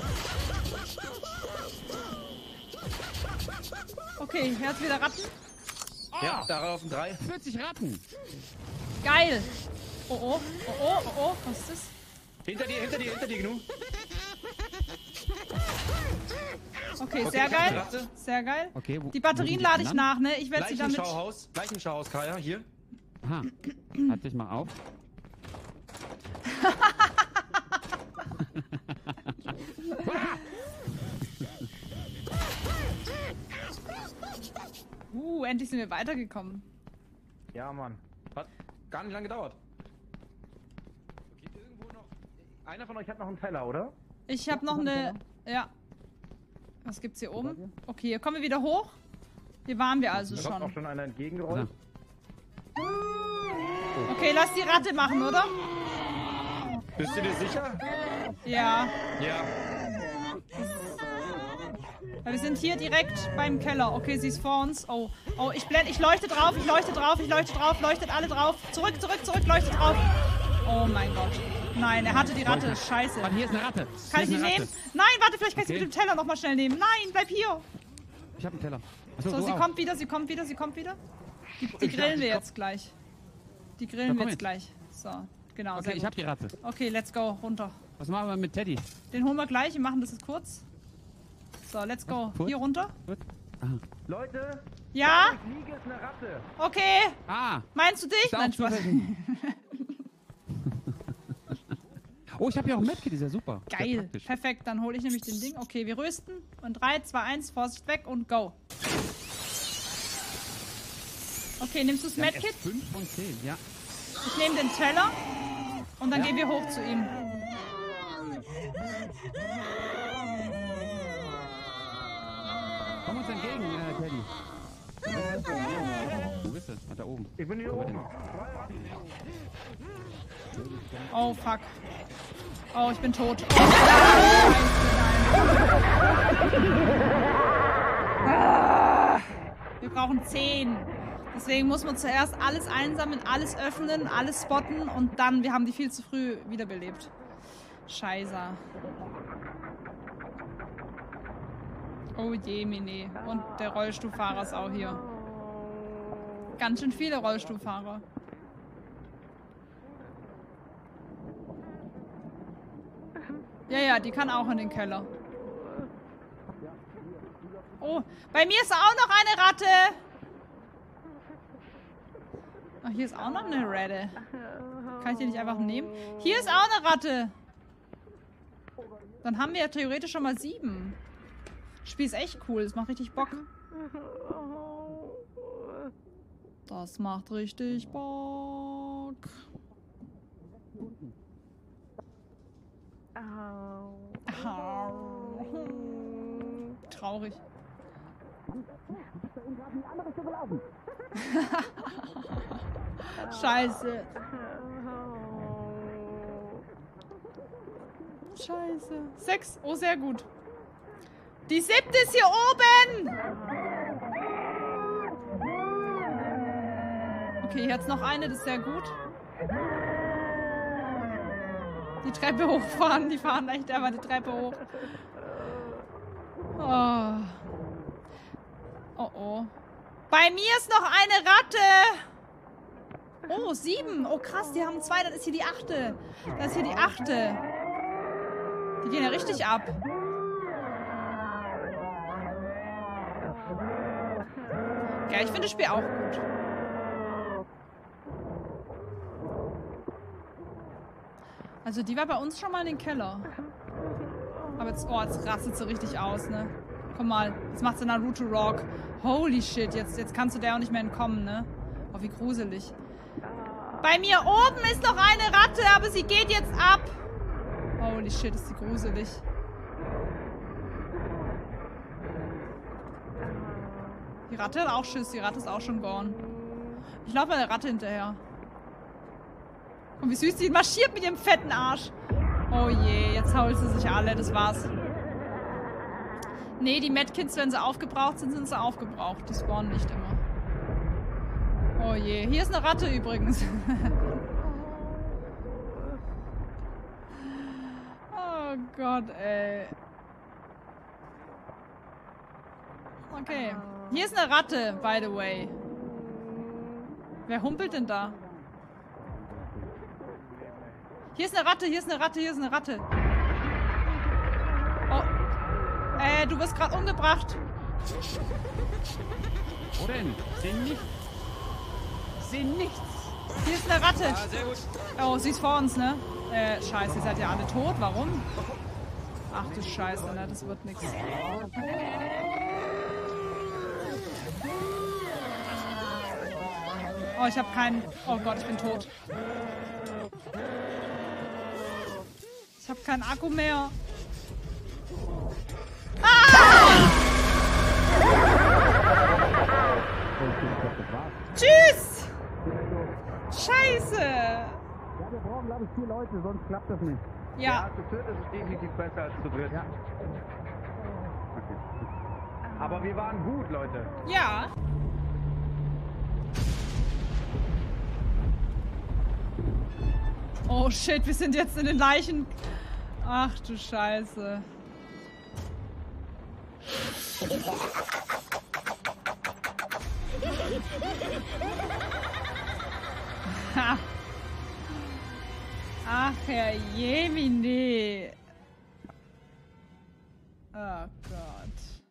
Okay, jetzt wieder Ratten. Ja, darauf ein drei. vierzig Ratten. Geil. Oh, oh, oh, oh, oh, oh. Was ist das? Hinter dir, hinter dir, hinter dir, Gnu. Okay, Okay, sehr ich hab eine geil. Ratte. Sehr geil. Okay, wo, Die wo Batterien sind die lade ich anderen? nach, ne? Ich werde sie damit... Leichenschauhaus. Leichenschauhaus, Kaya, hier. Aha. Halt dich mal auf. endlich sind wir weitergekommen. Ja, Mann. Hat gar nicht lange gedauert. Okay, irgendwo noch. Einer von euch hat noch einen Teller, oder? Ich habe noch eine... Ja. Was gibt's hier oben? Okay, hier kommen wir wieder hoch. Hier waren wir also Da kommt auch schon. schon einer entgegengerollt. Okay, lass die Ratte machen, oder? Bist du dir sicher? Ja. Ja. Weil wir sind hier direkt beim Keller. Okay, sie ist vor uns. Oh, oh, ich blende, ich leuchte drauf, ich leuchte drauf, ich leuchte drauf, leuchtet alle drauf. Zurück, zurück, zurück, leuchtet drauf. Oh mein Gott. Nein, er hatte die Ratte. Scheiße. Warte, hier ist eine Ratte. Kann ich Hier die ist eine nehmen? Ratte. Nein, warte, vielleicht kann ich sie Okay. mit dem Teller nochmal schnell nehmen. Nein, bleib hier. Ich hab einen Teller. Achso, So, du sie auch. kommt wieder, sie kommt wieder, sie kommt wieder. Die, die Ich grillen dachte, wir ich jetzt gleich. Die grillen Na, wir komm jetzt jetzt. gleich. So, genau. Okay, sehr ich gut. hab die Ratte. Okay, let's go, runter. Was machen wir mit Teddy? Den holen wir gleich, wir machen das jetzt kurz. So, let's go. Kurz? Hier runter. Gut. Leute, Ja? da wo ich liege, ist eine Ratte. Okay. Ah, Meinst du dich? ist auch Nein, Spaß. zufällig. Oh, ich habe ja auch ein Medkit, ist ja super. Sehr Geil. praktisch. Perfekt, dann hole ich nämlich den Ding. Okay, wir rüsten. Und drei, zwei, eins, Vorsicht weg und go. Okay, nimmst du das Wir haben Medkit? erst fünf von zehn, ja. Ich nehme den Teller. Und dann Ja. gehen wir hoch zu ihm. Komm uns entgegen, äh, Teddy. Wo bist du? Ah, da oben. Ich bin hier oben. Oh, fuck. Oh, ich bin tot. Oh, nein. Wir brauchen zehn. Deswegen muss man zuerst alles einsammeln, alles öffnen, alles spotten und dann, wir haben die viel zu früh wiederbelebt. Scheiße. Oh je, Mine. Und der Rollstuhlfahrer ist auch hier. Ganz schön viele Rollstuhlfahrer. Ja, ja, die kann auch in den Keller. Oh, bei mir ist auch noch eine Ratte. Ach, hier ist auch noch eine Ratte. Kann ich die nicht einfach nehmen? Hier ist auch eine Ratte. Dann haben wir ja theoretisch schon mal sieben. Das Spiel ist echt cool. Das macht richtig Bock. Das macht richtig Bock. Au. Traurig. Scheiße. Scheiße. Sechs. Oh, sehr gut. Die siebte ist hier oben. Okay, jetzt noch eine. Das ist sehr gut. Die Treppe hochfahren. Die fahren echt einfach die Treppe hoch. Oh. Oh, oh. Bei mir ist noch eine Ratte. Oh, sieben. Oh, krass, die haben zwei. Dann ist hier die achte. Das ist hier die achte. Die gehen ja richtig ab. Ja, ich finde das Spiel auch gut. Also die war bei uns schon mal in den Keller. Aber jetzt, oh, jetzt rastet sie richtig aus, ne? Komm mal, jetzt macht sie Naruto Rock. Holy shit, jetzt, jetzt kannst du der auch nicht mehr entkommen, ne? Oh, wie gruselig. Bei mir oben ist noch eine Ratte, aber sie geht jetzt ab. Holy shit, ist die gruselig. Die Ratte hat auch Schiss, die Ratte ist auch schon gone. Ich laufe mal der Ratte hinterher. Und wie süß die marschiert mit ihrem fetten Arsch. Oh je, jetzt haut sie sich alle, das war's. Nee, die Medkits, wenn sie aufgebraucht sind, sind sie aufgebraucht. Die spawnen nicht immer. Oh je, hier ist eine Ratte übrigens. Oh Gott, ey. Okay, hier ist eine Ratte, by the way. Wer humpelt denn da? Hier ist eine Ratte, hier ist eine Ratte, hier ist eine Ratte. Oh. Äh, du wirst gerade umgebracht. Wo denn? Seh nichts. Seh nichts. Hier ist eine Ratte. Ah, sehr gut. Oh, sie ist vor uns, ne? Äh, scheiße, ihr seid ja alle tot. Warum? Ach du Scheiße, ne? Das wird nix. Oh, ich habe keinen... Oh Gott, ich bin tot. Ich habe keinen Akku mehr. Ah! Tschüss! Scheiße! Ja, wir brauchen, glaube ich, vier Leute, sonst klappt das nicht. Ja. Ja, zu viert ist es definitiv besser als zu dritt. Ja. Aber wir waren gut, Leute. Ja. Oh shit, wir sind jetzt in den Leichen. Ach du Scheiße. Ha. Ach, Herr Jemine. Oh Gott.